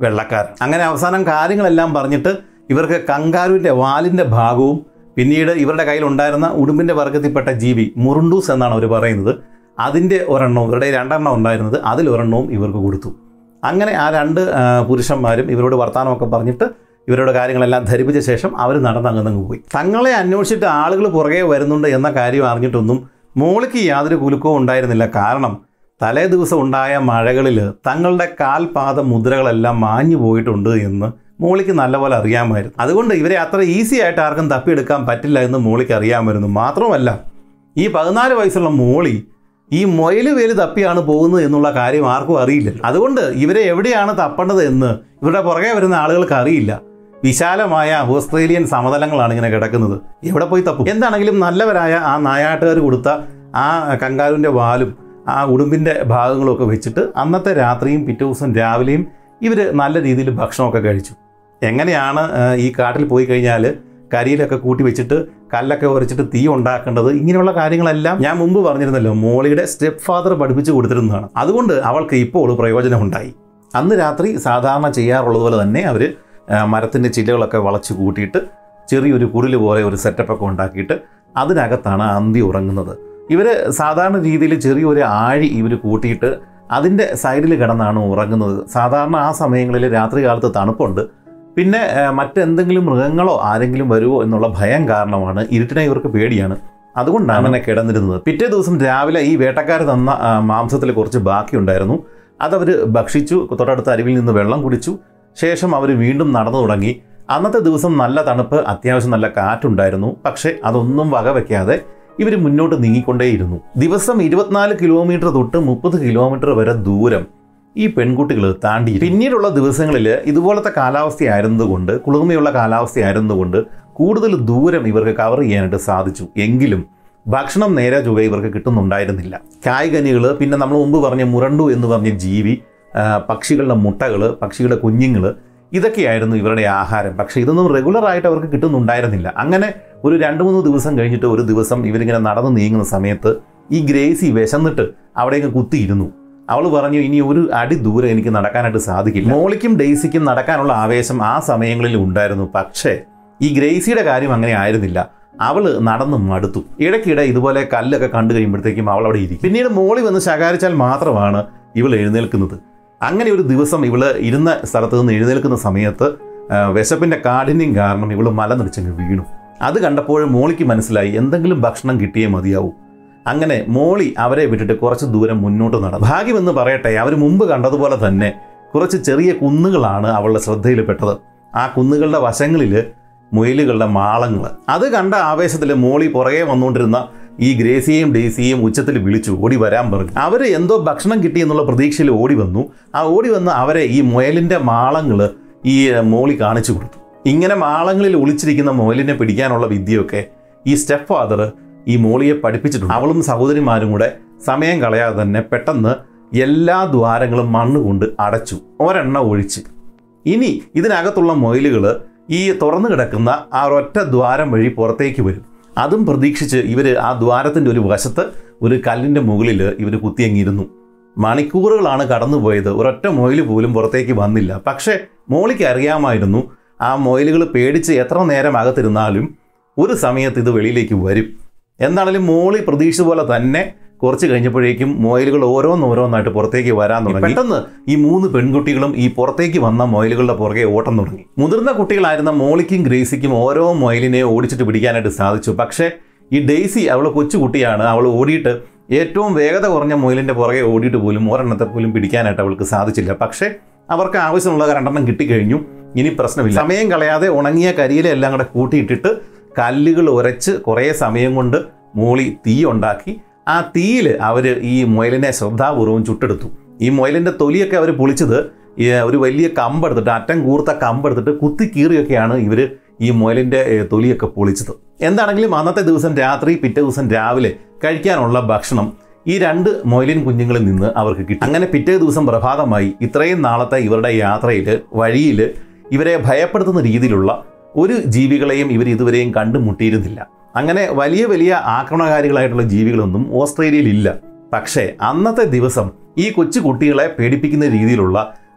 വെള്ളക്കാരൻ. അങ്ങനെ അവസാനം കാര്യങ്ങളെല്ലാം പറഞ്ഞിട്ട് ഇവർക്ക് കങ്കാരുവിൻ്റെ വാലിൻ്റെ ഭാഗവും പിന്നീട് ഇവരുടെ കയ്യിലുണ്ടായിരുന്ന ഉടുമ്പിൻ്റെ വർഗ്ഗത്തിൽപ്പെട്ട ജീവി മുറുണ്ടൂസ് എന്നാണ് അവർ പറയുന്നത്, അതിൻ്റെ ഒരെണ്ണവും ഇവരുടെ 2 എണ്ണം ഉണ്ടായിരുന്നത് അതിലൊരെണ്ണവും ഇവർക്ക് കൊടുത്തു. അങ്ങനെ ആ 2 പുരുഷന്മാരും ഇവരോട് വർത്തമാനമൊക്കെ പറഞ്ഞിട്ട് ഇവരുടെ കാര്യങ്ങളെല്ലാം ധരിപ്പിച്ച ശേഷം അവർ നടന്നങ്ങ് പോയി. തങ്ങളെ അന്വേഷിച്ചിട്ട് ആളുകൾ പുറകെ വരുന്നുണ്ട് എന്ന കാര്യം അറിഞ്ഞിട്ടൊന്നും മോളിക്ക് യാതൊരു കുലുക്കവും ഉണ്ടായിരുന്നില്ല. കാരണം തലേ ദിവസം ഉണ്ടായ മഴകളിൽ തങ്ങളുടെ കാൽപാദ മുദ്രകളെല്ലാം മാഞ്ഞു പോയിട്ടുണ്ട് എന്ന് മോളിക്ക് നല്ലപോലെ അറിയാമായിരുന്നു. അതുകൊണ്ട് ഇവരെ അത്ര ഈസി ആയിട്ട് ആർക്കും തപ്പിയെടുക്കാൻ പറ്റില്ല എന്ന് മോളിക്ക് അറിയാമായിരുന്നു. മാത്രമല്ല ഈ 14 വയസ്സുള്ള മോളി ഈ മൊയൽ വേല് തപ്പിയാണ് പോകുന്നത് എന്നുള്ള കാര്യം ആർക്കും അറിയില്ലല്ലോ. അതുകൊണ്ട് ഇവരെ എവിടെയാണ് തപ്പേണ്ടത് എന്ന് ഇവരുടെ പുറകെ വരുന്ന ആളുകൾക്ക് അറിയില്ല. വിശാലമായ ഓസ്ട്രേലിയൻ സമതലങ്ങളാണ് ഇങ്ങനെ കിടക്കുന്നത്, എവിടെ പോയി തപ്പും? എന്താണെങ്കിലും നല്ലവരായ ആ നായാട്ടുകാർ കൊടുത്ത ആ കങ്കാരുവിൻ്റെ വാലും ആ ഉടുമ്പിൻ്റെ ഭാഗങ്ങളൊക്കെ വെച്ചിട്ട് അന്നത്തെ രാത്രിയും പിറ്റേ ദിവസം രാവിലെയും ഇവർ നല്ല രീതിയിൽ ഭക്ഷണമൊക്കെ കഴിച്ചു. എങ്ങനെയാണ് ഈ കാട്ടിൽ പോയി കഴിഞ്ഞാൽ കരിയിലൊക്കെ കൂട്ടി വെച്ചിട്ട് കല്ലൊക്കെ ഉരച്ചിട്ട് തീ ഉണ്ടാക്കേണ്ടത്, ഇങ്ങനെയുള്ള കാര്യങ്ങളെല്ലാം ഞാൻ മുമ്പ് പറഞ്ഞിരുന്നല്ലോ, മോളിയുടെ സ്റ്റെപ്പ് ഫാദർ പഠിപ്പിച്ചു കൊടുത്തിരുന്നതാണ്. അതുകൊണ്ട് അവൾക്ക് ഇപ്പോൾ പ്രയോജനമുണ്ടായി. അന്ന് രാത്രി സാധാരണ ചെയ്യാറുള്ളതുപോലെ തന്നെ അവർ മരത്തിൻ്റെ ചില്ലകളൊക്കെ വളച്ച് കൂട്ടിയിട്ട് ചെറിയൊരു കുടിൽ പോലെ ഒരു സെറ്റപ്പൊക്കെ ഉണ്ടാക്കിയിട്ട് അതിനകത്താണ് അന്തി ഉറങ്ങുന്നത്. ഇവർ സാധാരണ രീതിയിൽ ചെറിയൊരു ആഴി ഇവർ കൂട്ടിയിട്ട് അതിൻ്റെ സൈഡിൽ കിടന്നാണ് ഉറങ്ങുന്നത്. സാധാരണ ആ സമയങ്ങളിൽ രാത്രി കാലത്ത് തണുപ്പുണ്ട്, പിന്നെ മറ്റെന്തെങ്കിലും മൃഗങ്ങളോ ആരെങ്കിലും വരുമോ എന്നുള്ള ഭയം കാരണമാണ്, ഇരുട്ടിനെ ഇവർക്ക് പേടിയാണ്, അതുകൊണ്ടാണ് അങ്ങനെ കിടന്നിരുന്നത്. പിറ്റേ ദിവസം രാവിലെ ഈ വേട്ടക്കാർ തന്ന മാംസത്തിൽ കുറച്ച് ബാക്കിയുണ്ടായിരുന്നു, അതവർ ഭക്ഷിച്ചു. തൊട്ടടുത്ത അരുവിൽ നിന്ന് വെള്ളം കുടിച്ചു. ശേഷം അവർ വീണ്ടും നടന്നു തുടങ്ങി. അന്നത്തെ ദിവസം നല്ല തണുപ്പ്, അത്യാവശ്യം നല്ല കാറ്റുണ്ടായിരുന്നു. പക്ഷേ അതൊന്നും വകവയ്ക്കാതെ ഇവർ മുന്നോട്ട് നീങ്ങിക്കൊണ്ടേയിരുന്നു. ദിവസം 24 കിലോമീറ്റർ തൊട്ട് 30 കിലോമീറ്റർ വരെ ദൂരം ഈ പെൺകുട്ടികൾ താണ്ടി. പിന്നീടുള്ള ദിവസങ്ങളിൽ ഇതുപോലത്തെ കാലാവസ്ഥയായിരുന്നതുകൊണ്ട്, കുളിർമയുള്ള കാലാവസ്ഥയായിരുന്നതുകൊണ്ട് കൂടുതൽ ദൂരം ഇവർക്ക് കവർ ചെയ്യാനായിട്ട് സാധിച്ചു. എങ്കിലും ഭക്ഷണം നേരെ ചൊവ്വ ഇവർക്ക് കിട്ടുന്നുണ്ടായിരുന്നില്ല. കായ്കനികൾ, പിന്നെ നമ്മൾ മുമ്പ് പറഞ്ഞ മുരണ്ടു എന്ന് പറഞ്ഞ ജീവി, പക്ഷികളുടെ മുട്ടകൾ, പക്ഷികളുടെ കുഞ്ഞുങ്ങൾ, ഇതൊക്കെയായിരുന്നു ഇവരുടെ ആഹാരം. പക്ഷേ ഇതൊന്നും റെഗുലറായിട്ട് അവർക്ക് കിട്ടുന്നുണ്ടായിരുന്നില്ല. അങ്ങനെ ഒരു 2-3 ദിവസം കഴിഞ്ഞിട്ട് ഒരു ദിവസം ഇവരിങ്ങനെ നടന്ന് നീങ്ങുന്ന സമയത്ത് ഈ ഗ്രേസി വിശന്നിട്ട് അവിടേക്ക് കുത്തിയിരുന്നു. അവൾ പറഞ്ഞു, ഇനി ഒരു അടി ദൂരം എനിക്ക് നടക്കാനായിട്ട് സാധിക്കില്ല. മോളിക്കും ഡെയ്സിക്കും നടക്കാനുള്ള ആവേശം ആ സമയങ്ങളിൽ ഉണ്ടായിരുന്നു. പക്ഷേ ഈ ഗ്രേസിയുടെ കാര്യം അങ്ങനെ ആയിരുന്നില്ല. അവൾ നടന്ന് മടുത്തു. ഇടയ്ക്കിടെ ഇതുപോലെ കല്ലൊക്കെ കണ്ടു കഴിയുമ്പോഴത്തേക്കും അവൾ അവിടെ ഇരിക്കും. പിന്നീട് മോളി വന്ന് ശകാരിച്ചാൽ മാത്രമാണ് ഇവൾ എഴുന്നേൽക്കുന്നത്. അങ്ങനെ ഒരു ദിവസം ഇവൾ ഇരുന്ന സ്ഥലത്ത് നിന്ന് എഴുന്നേൽക്കുന്ന സമയത്ത് വിശപ്പിൻ്റെ കാഠിന്യം കാരണം ഇവൾ മലനിടിച്ചങ്ങ് വീണു. അത് കണ്ടപ്പോൾ മോളിക്ക് മനസ്സിലായി എന്തെങ്കിലും ഭക്ഷണം കിട്ടിയേ മതിയാവൂ. അങ്ങനെ മോളി അവരെ വിട്ടിട്ട് കുറച്ച് ദൂരം മുന്നോട്ട് നടന്നു. ഭാഗ്യമെന്ന് പറയട്ടെ, അവർ മുമ്പ് കണ്ടതുപോലെ തന്നെ കുറച്ച് ചെറിയ കുന്നുകളാണ് അവളുടെ ശ്രദ്ധയിൽപ്പെട്ടത്. ആ കുന്നുകളുടെ വശങ്ങളിൽ മുയലുകളുടെ മാളങ്ങൾ. അത് കണ്ട ആവേശത്തിൽ മോളി പുറകെ വന്നുകൊണ്ടിരുന്ന ഈ ഗ്രേസിയെയും ഡെയ്സിയെയും ഉച്ചത്തിൽ വിളിച്ചു ഓടി വരാൻ പറഞ്ഞു. അവർ എന്തോ ഭക്ഷണം കിട്ടിയെന്നുള്ള പ്രതീക്ഷയിൽ ഓടി വന്നു. ആ ഓടി വന്ന് അവരെ ഈ മുയലിൻ്റെ മാളങ്ങൾ ഈ മോളി കാണിച്ചു കൊടുത്തു. ഇങ്ങനെ മാളങ്ങളിൽ ഒളിച്ചിരിക്കുന്ന മുയലിനെ പിടിക്കാനുള്ള വിദ്യയൊക്കെ ഈ സ്റ്റെപ്പ് ഫാദർ ഈ മോളിയെ പഠിപ്പിച്ചിട്ടുണ്ട്. അവളും സഹോദരിമാരും കൂടെ സമയം കളയാതെ തന്നെ പെട്ടെന്ന് എല്ലാ ദ്വാരങ്ങളും മണ്ണുകൊണ്ട് അടച്ചു, ഒരെണ്ണ ഒഴിച്ച്. ഇനി ഇതിനകത്തുള്ള മുയലുകൾ ഈ തുറന്നു കിടക്കുന്ന ആ ഒറ്റ ദ്വാരം വഴി പുറത്തേക്ക് വരും. അതും പ്രതീക്ഷിച്ച് ഇവർ ആ ദ്വാരത്തിൻ്റെ ഒരു വശത്ത് ഒരു കല്ലിൻ്റെ മുകളിൽ ഇവർ കുത്തിയങ്ങിയിരുന്നു. മണിക്കൂറുകളാണ് കടന്നുപോയത്, ഒരൊറ്റ മുയൽ പോലും പുറത്തേക്ക് വന്നില്ല. പക്ഷേ മോളിക്ക് അറിയാമായിരുന്നു ആ മുയലുകൾ പേടിച്ച് എത്ര നേരം അകത്തിരുന്നാലും ഒരു സമയത്ത് ഇത് വെളിയിലേക്ക് വരും. എന്താണെങ്കിലും മോളി പ്രതീക്ഷിച്ച പോലെ തന്നെ കുറച്ച് കഴിഞ്ഞപ്പോഴേക്കും മുയലുകൾ ഓരോന്നോരോന്നായിട്ട് പുറത്തേക്ക് വരാൻ തുടങ്ങി. പെട്ടെന്ന് ഈ 3 പെൺകുട്ടികളും ഈ പുറത്തേക്ക് വന്ന മുയലുകളുടെ പുറകെ ഓട്ടം തുടങ്ങി. മുതിർന്ന കുട്ടികളായിരുന്ന മോളിക്കും ഗ്രേസിക്കും ഓരോ മുയലിനെ ഓടിച്ചിട്ട് പിടിക്കാനായിട്ട് സാധിച്ചു. പക്ഷേ ഈ ഡെയ്സി, അവൾ കൊച്ചുകുട്ടിയാണ്, അവൾ ഓടിയിട്ട് ഏറ്റവും വേഗത കുറഞ്ഞ മുയലിൻ്റെ പുറകെ ഓടിയിട്ട് പോലും ഒരെണ്ണത്തെ പോലും പിടിക്കാനായിട്ട് അവൾക്ക് സാധിച്ചില്ല. പക്ഷേ അവർക്ക് ആവശ്യമുള്ള 2 എണ്ണം കിട്ടിക്കഴിഞ്ഞു. ഇനി പ്രശ്നമില്ല. സമയം കളയാതെ ഉണങ്ങിയ കരിയിലെല്ലാം കൂടെ കൂട്ടിയിട്ടിട്ട് കല്ലുകൾ ഉരച്ച് കുറേ സമയം കൊണ്ട് മോളി തീ ഉണ്ടാക്കി. ആ തീയിൽ അവർ ഈ മുയലിനെ ശ്രദ്ധാപൂർവ്വം ചുട്ടെടുത്തു. ഈ മുയലിൻ്റെ തൊലിയൊക്കെ അവർ പൊളിച്ചത് ഒരു വലിയ കമ്പെടുത്തിട്ട്, അറ്റം കൂർത്ത കമ്പെടുത്തിട്ട് കുത്തി കീറിയൊക്കെയാണ് ഇവർ ഈ മുയലിൻ്റെ തൊലിയൊക്കെ പൊളിച്ചത്. എന്താണെങ്കിലും അന്നത്തെ ദിവസം രാത്രി പിറ്റേ ദിവസം രാവിലെ കഴിക്കാനുള്ള ഭക്ഷണം ഈ 2 മുയലിൻ കുഞ്ഞുങ്ങളിൽ നിന്ന് അവർക്ക് കിട്ടി. അങ്ങനെ പിറ്റേ ദിവസം പ്രഭാതമായി. ഇത്രയും നാളത്തെ ഇവരുടെ യാത്രയിൽ വഴിയിൽ ഇവരെ ഭയപ്പെടുത്തുന്ന രീതിയിലുള്ള ഒരു ജീവികളെയും ഇവർ ഇതുവരെയും കണ്ടുമുട്ടിയിരുന്നില്ല. അങ്ങനെ വലിയ വലിയ ആക്രമണകാരികളായിട്ടുള്ള ജീവികളൊന്നും ഓസ്ട്രേലിയയിൽ ഇല്ല. പക്ഷേ അന്നത്തെ ദിവസം ഈ കൊച്ചു കുട്ടികളെ പേടിപ്പിക്കുന്ന രീതിയിലുള്ള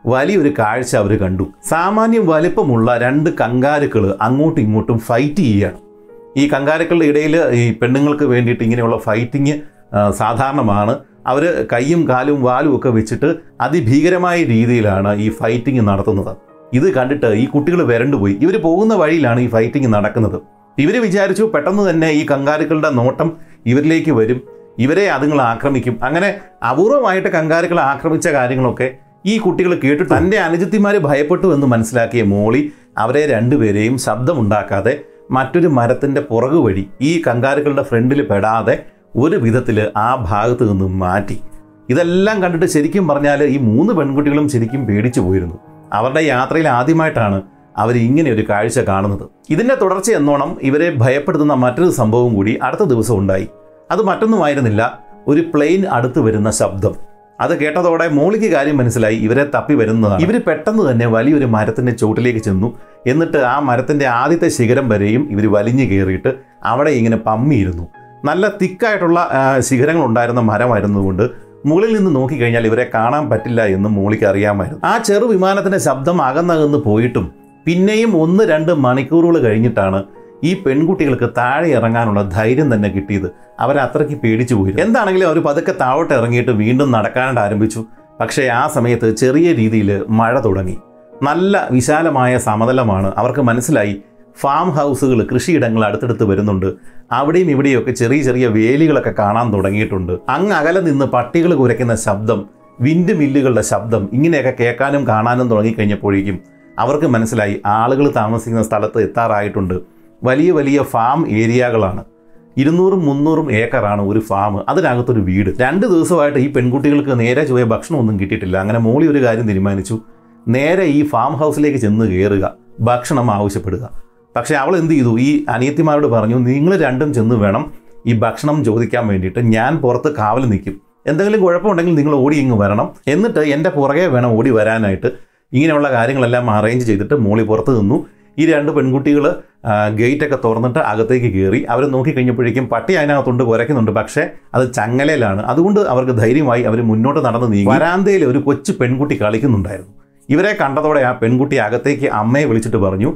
വലിയൊരു കാഴ്ച അവർ കണ്ടു. സാമാന്യം വലിപ്പമുള്ള 2 കങ്കാരുക്കൾ അങ്ങോട്ടും ഇങ്ങോട്ടും ഫൈറ്റ് ചെയ്യുകയാണ്. ഈ കങ്കാരുക്കളുടെ ഇടയിൽ ഈ പെണ്ണുങ്ങൾക്ക് വേണ്ടിയിട്ട് ഇങ്ങനെയുള്ള ഫൈറ്റിങ് സാധാരണമാണ്. അവർ കൈയും കാലും വാലും ഒക്കെ വെച്ചിട്ട് അതിഭീകരമായ രീതിയിലാണ് ഈ ഫൈറ്റിംഗ് നടത്തുന്നത്. ഇത് കണ്ടിട്ട് ഈ കുട്ടികൾ വരണ്ടുപോയി. ഇവർ പോകുന്ന വഴിയിലാണ് ഈ ഫൈറ്റിംഗ് നടക്കുന്നത്. ഇവർ വിചാരിച്ചു പെട്ടെന്ന് തന്നെ ഈ കങ്കാരുക്കളുടെ നോട്ടം ഇവരിലേക്ക് വരും, ഇവരെ അതുങ്ങൾ ആക്രമിക്കും. അങ്ങനെ അപൂർവമായിട്ട് കങ്കാരുക്കളെ ആക്രമിച്ച കാര്യങ്ങളൊക്കെ ഈ കുട്ടികൾ കേട്ടിട്ട് തൻ്റെ അനുജത്തിമാർ ഭയപ്പെട്ടു എന്ന് മനസ്സിലാക്കിയ മോളി അവരെ രണ്ടുപേരെയും ശബ്ദമുണ്ടാക്കാതെ മറ്റൊരു മരത്തിൻ്റെ പുറകു വഴി ഈ കങ്കാരുക്കളുടെ ഫ്രണ്ടിൽ പെടാതെ ഒരു വിധത്തിൽ ആ ഭാഗത്ത് നിന്നും മാറ്റി. ഇതെല്ലാം കണ്ടിട്ട് ശരിക്കും പറഞ്ഞാൽ ഈ 3 പെൺകുട്ടികളും ശരിക്കും പേടിച്ചു പോയിരുന്നു. അവരുടെ യാത്രയിൽ ആദ്യമായിട്ടാണ് അവർ ഇങ്ങനെ ഒരു കാഴ്ച കാണുന്നത്. ഇതിൻ്റെ തുടർച്ച എന്നോണം ഇവരെ ഭയപ്പെടുത്തുന്ന മറ്റൊരു സംഭവം കൂടി അടുത്ത ദിവസം ഉണ്ടായി. അത് മറ്റൊന്നുമായിരുന്നില്ല, ഒരു പ്ലെയിൻ അടുത്ത് വരുന്ന ശബ്ദം. അത് കേട്ടതോടെ മോളിക്ക് കാര്യം മനസ്സിലായി, ഇവരെ തപ്പി വരുന്നതാണ്. ഇവർ പെട്ടെന്ന് തന്നെ വലിയൊരു മരത്തിൻ്റെ ചോട്ടിലേക്ക് ചെന്നു. എന്നിട്ട് ആ മരത്തിൻ്റെ ആദ്യത്തെ ശിഖരം വരെയും ഇവർ വലിഞ്ഞു കയറിയിട്ട് അവിടെ ഇങ്ങനെ പമ്മിയിരുന്നു. നല്ല തിക്കായിട്ടുള്ള ശിഖരങ്ങൾ ഉണ്ടായിരുന്ന മരമായിരുന്നതുകൊണ്ട് മുകളിൽ നിന്ന് നോക്കിക്കഴിഞ്ഞാൽ ഇവരെ കാണാൻ പറ്റില്ല എന്ന് മോളിക്ക് അറിയാമായിരുന്നു. ആ ചെറു വിമാനത്തിൻ്റെ ശബ്ദം അകന്നകന്ന് പോയിട്ടും പിന്നെയും 1-2 മണിക്കൂറുകൾ കഴിഞ്ഞിട്ടാണ് ഈ പെൺകുട്ടികൾക്ക് താഴെ ഇറങ്ങാനുള്ള ധൈര്യം തന്നെ കിട്ടിയത്. അവരത്രയ്ക്ക് പേടിച്ചു പോയി. എന്താണെങ്കിലും അവർ പതുക്കെ താഴോട്ട് ഇറങ്ങിയിട്ട് വീണ്ടും നടക്കാനായിട്ട് ആരംഭിച്ചു. പക്ഷേ ആ സമയത്ത് ചെറിയ രീതിയിൽ മഴ തുടങ്ങി. നല്ല വിശാലമായ സമതലമാണ്. അവർക്ക് മനസ്സിലായി ഫാം ഹൗസുകൾ, കൃഷിയിടങ്ങൾ അടുത്തടുത്ത് വരുന്നുണ്ട്. അവിടെയും ഇവിടെയൊക്കെ ചെറിയ ചെറിയ വേലികളൊക്കെ കാണാൻ തുടങ്ങിയിട്ടുണ്ട്. അങ്ങ് അകലെ നിന്ന് പട്ടികൾ കുരയ്ക്കുന്ന ശബ്ദം, വിൻഡ് മില്ലുകളുടെ ശബ്ദം ഇങ്ങനെയൊക്കെ കേൾക്കാനും കാണാനും തുടങ്ങിക്കഴിഞ്ഞപ്പോഴേക്കും അവർക്ക് മനസ്സിലായി ആളുകൾ താമസിക്കുന്ന സ്ഥലത്ത് എത്താറായിട്ടുണ്ട്. വലിയ വലിയ ഫാം ഏരിയകളാണ്. 200-300 ഏക്കറാണ് ഒരു ഫാം, അതിനകത്തൊരു വീട്. 2 ദിവസമായിട്ട് ഈ പെൺകുട്ടികൾക്ക് നേരെ ചൊവ്വേ ഭക്ഷണമൊന്നും കിട്ടിയിട്ടില്ല. അങ്ങനെ മോളി ഒരു കാര്യം തീരുമാനിച്ചു, നേരെ ഈ ഫാം ഹൗസിലേക്ക് ചെന്ന് കയറുക, ഭക്ഷണം ആവശ്യപ്പെടുക. പക്ഷേ അവൾ എന്ത് ചെയ്തു, ഈ അനിയത്തിമാരോട് പറഞ്ഞു, നിങ്ങൾ രണ്ടും ചെന്ന് വേണം ഈ ഭക്ഷണം ചോദിക്കാൻ വേണ്ടിയിട്ട്. ഞാൻ പുറത്ത് കാവൽ നിൽക്കും, എന്തെങ്കിലും കുഴപ്പമുണ്ടെങ്കിൽ നിങ്ങൾ ഓടി ഇങ്ങ് വരണം, എന്നിട്ട് എൻ്റെ പുറകെ വേണം ഓടി വരാനായിട്ട്. ഇങ്ങനെയുള്ള കാര്യങ്ങളെല്ലാം അറേഞ്ച് ചെയ്തിട്ട് മോളി പുറത്ത് നിന്നു. ഈ 2 പെൺകുട്ടികൾ ഗേറ്റൊക്കെ തുറന്നിട്ട് അകത്തേക്ക് കയറി. അവർ നോക്കിക്കഴിഞ്ഞപ്പോഴേക്കും പട്ടി അതിനകത്തുണ്ട്, കുരയ്ക്കുന്നുണ്ട്. പക്ഷേ അത് ചങ്ങലയിലാണ്. അതുകൊണ്ട് അവർക്ക് ധൈര്യമായി അവർ മുന്നോട്ട് നടന്ന് നീങ്ങി. വരാന്തയിൽ ഒരു കൊച്ചു പെൺകുട്ടി കളിക്കുന്നുണ്ടായിരുന്നു. ഇവരെ കണ്ടതോടെ ആ പെൺകുട്ടി അകത്തേക്ക് അമ്മയെ വിളിച്ചിട്ട് പറഞ്ഞു,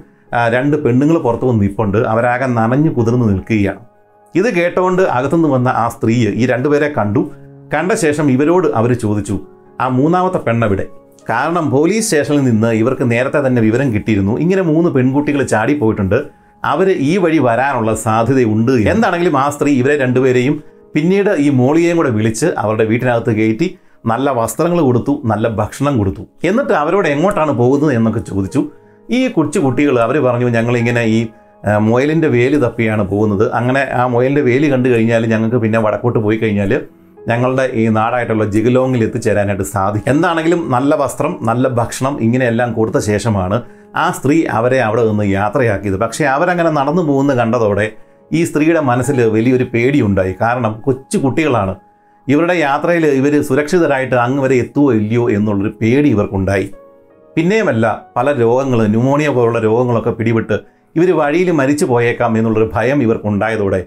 2 പെണ്ണുങ്ങൾ പുറത്തു വന്ന് നിൽപ്പുണ്ട്, അവരാകെ നനഞ്ഞു കുതിർന്ന് നിൽക്കുകയാണ്. ഇത് കേട്ടുകൊണ്ട് അകത്തുനിന്ന് വന്ന ആ സ്ത്രീ ഈ 2 പേരെ കണ്ടു. കണ്ട ശേഷം ഇവരോട് അവർ ചോദിച്ചു, ആ 3ാമത്തെ പെണ്ണെവിടെ? കാരണം പോലീസ് സ്റ്റേഷനിൽ നിന്ന് ഇവർക്ക് നേരത്തെ തന്നെ വിവരം കിട്ടിയിരുന്നു, ഇങ്ങനെ 3 പെൺകുട്ടികൾ ചാടിപ്പോയിട്ടുണ്ട്, അവർ ഈ വഴി വരാനുള്ള സാധ്യതയുണ്ട്. എന്താണെങ്കിലും ആ സ്ത്രീ ഇവരെ 2 പേരെയും പിന്നീട് ഈ മോളിയെയും കൂടെ വിളിച്ച് അവരുടെ വീട്ടിനകത്ത് കയറ്റി നല്ല വസ്ത്രങ്ങൾ കൊടുത്തു, നല്ല ഭക്ഷണം കൊടുത്തു. എന്നിട്ട് അവരോട് എങ്ങോട്ടാണ് പോകുന്നത് എന്നൊക്കെ ചോദിച്ചു. ഈ കൊച്ചു കുട്ടികൾ അവർ പറഞ്ഞു, ഞങ്ങളിങ്ങനെ ഈ മുയലിൻ്റെ വേലി തപ്പിയാണ് പോകുന്നത്. അങ്ങനെ ആ മുയലിൻ്റെ വേലി കണ്ടു കഴിഞ്ഞാൽ ഞങ്ങൾക്ക് പിന്നെ വടക്കോട്ട് പോയി കഴിഞ്ഞാൽ ഞങ്ങളുടെ ഈ നാടായിട്ടുള്ള ജിഗലോങ്ങിൽ എത്തിച്ചേരാനായിട്ട് സാധിക്കും. എന്താണെങ്കിലും നല്ല വസ്ത്രം, നല്ല ഭക്ഷണം ഇങ്ങനെയെല്ലാം കൊടുത്ത ശേഷമാണ് ആ സ്ത്രീ അവരെ അവിടെ നിന്ന് യാത്രയാക്കിയത്. പക്ഷേ അവരങ്ങനെ നടന്നു പോകുന്നത് കണ്ടതോടെ ഈ സ്ത്രീയുടെ മനസ്സിൽ വലിയൊരു പേടിയുണ്ടായി. കാരണം കൊച്ചു കുട്ടികളാണ്. ഇവരുടെ യാത്രയിൽ ഇവർ സുരക്ഷിതരായിട്ട് അങ്ങ് വരെ എത്തുമോ ഇല്ലയോ എന്നുള്ളൊരു പേടി ഇവർക്കുണ്ടായി. പിന്നെയുമല്ല, പല രോഗങ്ങൾ, ന്യൂമോണിയ പോലുള്ള രോഗങ്ങളൊക്കെ പിടിപെട്ട് ഇവർ വഴിയിൽ മരിച്ചു പോയേക്കാം എന്നുള്ളൊരു ഭയം ഇവർക്കുണ്ടായതോടെ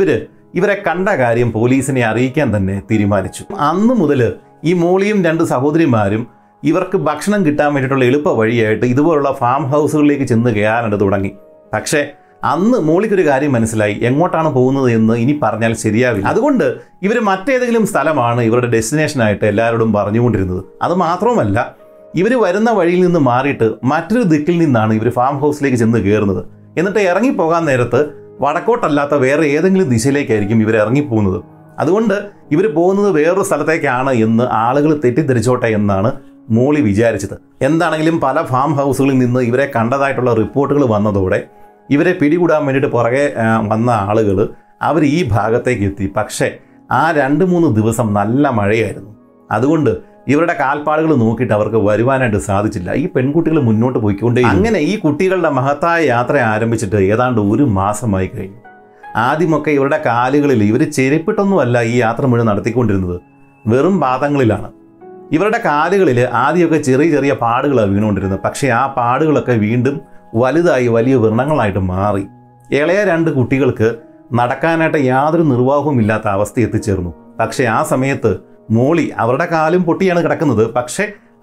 ഇവരെ കണ്ട കാര്യം പോലീസിനെ അറിയിക്കാൻ തന്നെ തീരുമാനിച്ചു. അന്ന് മുതൽ ഈ മോളിയും 2 സഹോദരിമാരും ഇവർക്ക് ഭക്ഷണം കിട്ടാൻ വേണ്ടിയിട്ടുള്ള എളുപ്പ വഴിയായിട്ട് ഇതുപോലുള്ള ഫാം ഹൗസുകളിലേക്ക് ചെന്ന് കയറാനായിട്ട് തുടങ്ങി. പക്ഷേ അന്ന് മോളിക്കൊരു കാര്യം മനസ്സിലായി, എങ്ങോട്ടാണ് പോകുന്നത് എന്ന് ഇനി പറഞ്ഞാൽ ശരിയാവില്ല. അതുകൊണ്ട് ഇവർ മറ്റേതെങ്കിലും സ്ഥലമാണ് ഇവരുടെ ഡെസ്റ്റിനേഷനായിട്ട് എല്ലാവരോടും പറഞ്ഞുകൊണ്ടിരുന്നത്. അതുമാത്രവുമല്ല, ഇവർ വരുന്ന വഴിയിൽ നിന്ന് മാറിയിട്ട് മറ്റൊരു ദിക്കിൽ നിന്നാണ് ഇവർ ഫാം ഹൗസിലേക്ക് ചെന്ന് കയറുന്നത്. എന്നിട്ട് ഇറങ്ങിപ്പോകാൻ നേരത്ത് വടക്കോട്ടല്ലാത്ത വേറെ ഏതെങ്കിലും ദിശയിലേക്കായിരിക്കും ഇവർ ഇറങ്ങിപ്പോകുന്നത്. അതുകൊണ്ട് ഇവർ പോകുന്നത് വേറൊരു സ്ഥലത്തേക്കാണ് എന്ന് ആളുകൾ തെറ്റിദ്ധരിച്ചോട്ടെ എന്നാണ് മോളി വിചാരിച്ചത്. എന്താണെങ്കിലും പല ഫാം ഹൗസുകളിൽ നിന്ന് ഇവരെ കണ്ടതായിട്ടുള്ള റിപ്പോർട്ടുകൾ വന്നതോടെ ഇവരെ പിടികൂടാൻ വേണ്ടിയിട്ട് പുറകെ വന്ന ആളുകൾ അവർ ഈ ഭാഗത്തേക്ക് എത്തി. പക്ഷേ ആ 2-3 ദിവസം നല്ല മഴയായിരുന്നു. അതുകൊണ്ട് ഇവരുടെ കാൽപ്പാടുകൾ നോക്കിയിട്ട് അവർക്ക് വരുവാനായിട്ട് സാധിച്ചില്ല. ഈ പെൺകുട്ടികൾ മുന്നോട്ട് പോയിക്കൊണ്ടേ. അങ്ങനെ ഈ കുട്ടികളുടെ മഹത്തായ യാത്ര ആരംഭിച്ചിട്ട് ഏതാണ്ട് 1 മാസമായി കഴിഞ്ഞു. ആദ്യമൊക്കെ ഇവരുടെ കാലുകളിൽ ഇവർ ചെരുപ്പിട്ടൊന്നുമല്ല ഈ യാത്ര മുഴുവൻ നടത്തിക്കൊണ്ടിരുന്നത്, വെറും പാദങ്ങളിലാണ്. ഇവരുടെ കാലുകളിൽ ആദ്യമൊക്കെ ചെറിയ ചെറിയ പാടുകളാണ് വീണുകൊണ്ടിരുന്നത്. പക്ഷേ ആ പാടുകളൊക്കെ വീണ്ടും വലുതായി വലിയ വ്രണങ്ങളായിട്ട് മാറി. ഇളയ 2 കുട്ടികൾക്ക് നടക്കാനായിട്ട് യാതൊരു നിർവാഹവും ഇല്ലാത്ത അവസ്ഥ എത്തിച്ചേർന്നു. പക്ഷേ ആ സമയത്ത് മോളി, അവരുടെ കാലും പൊട്ടിയാണ് കിടക്കുന്നത്, പക്ഷേ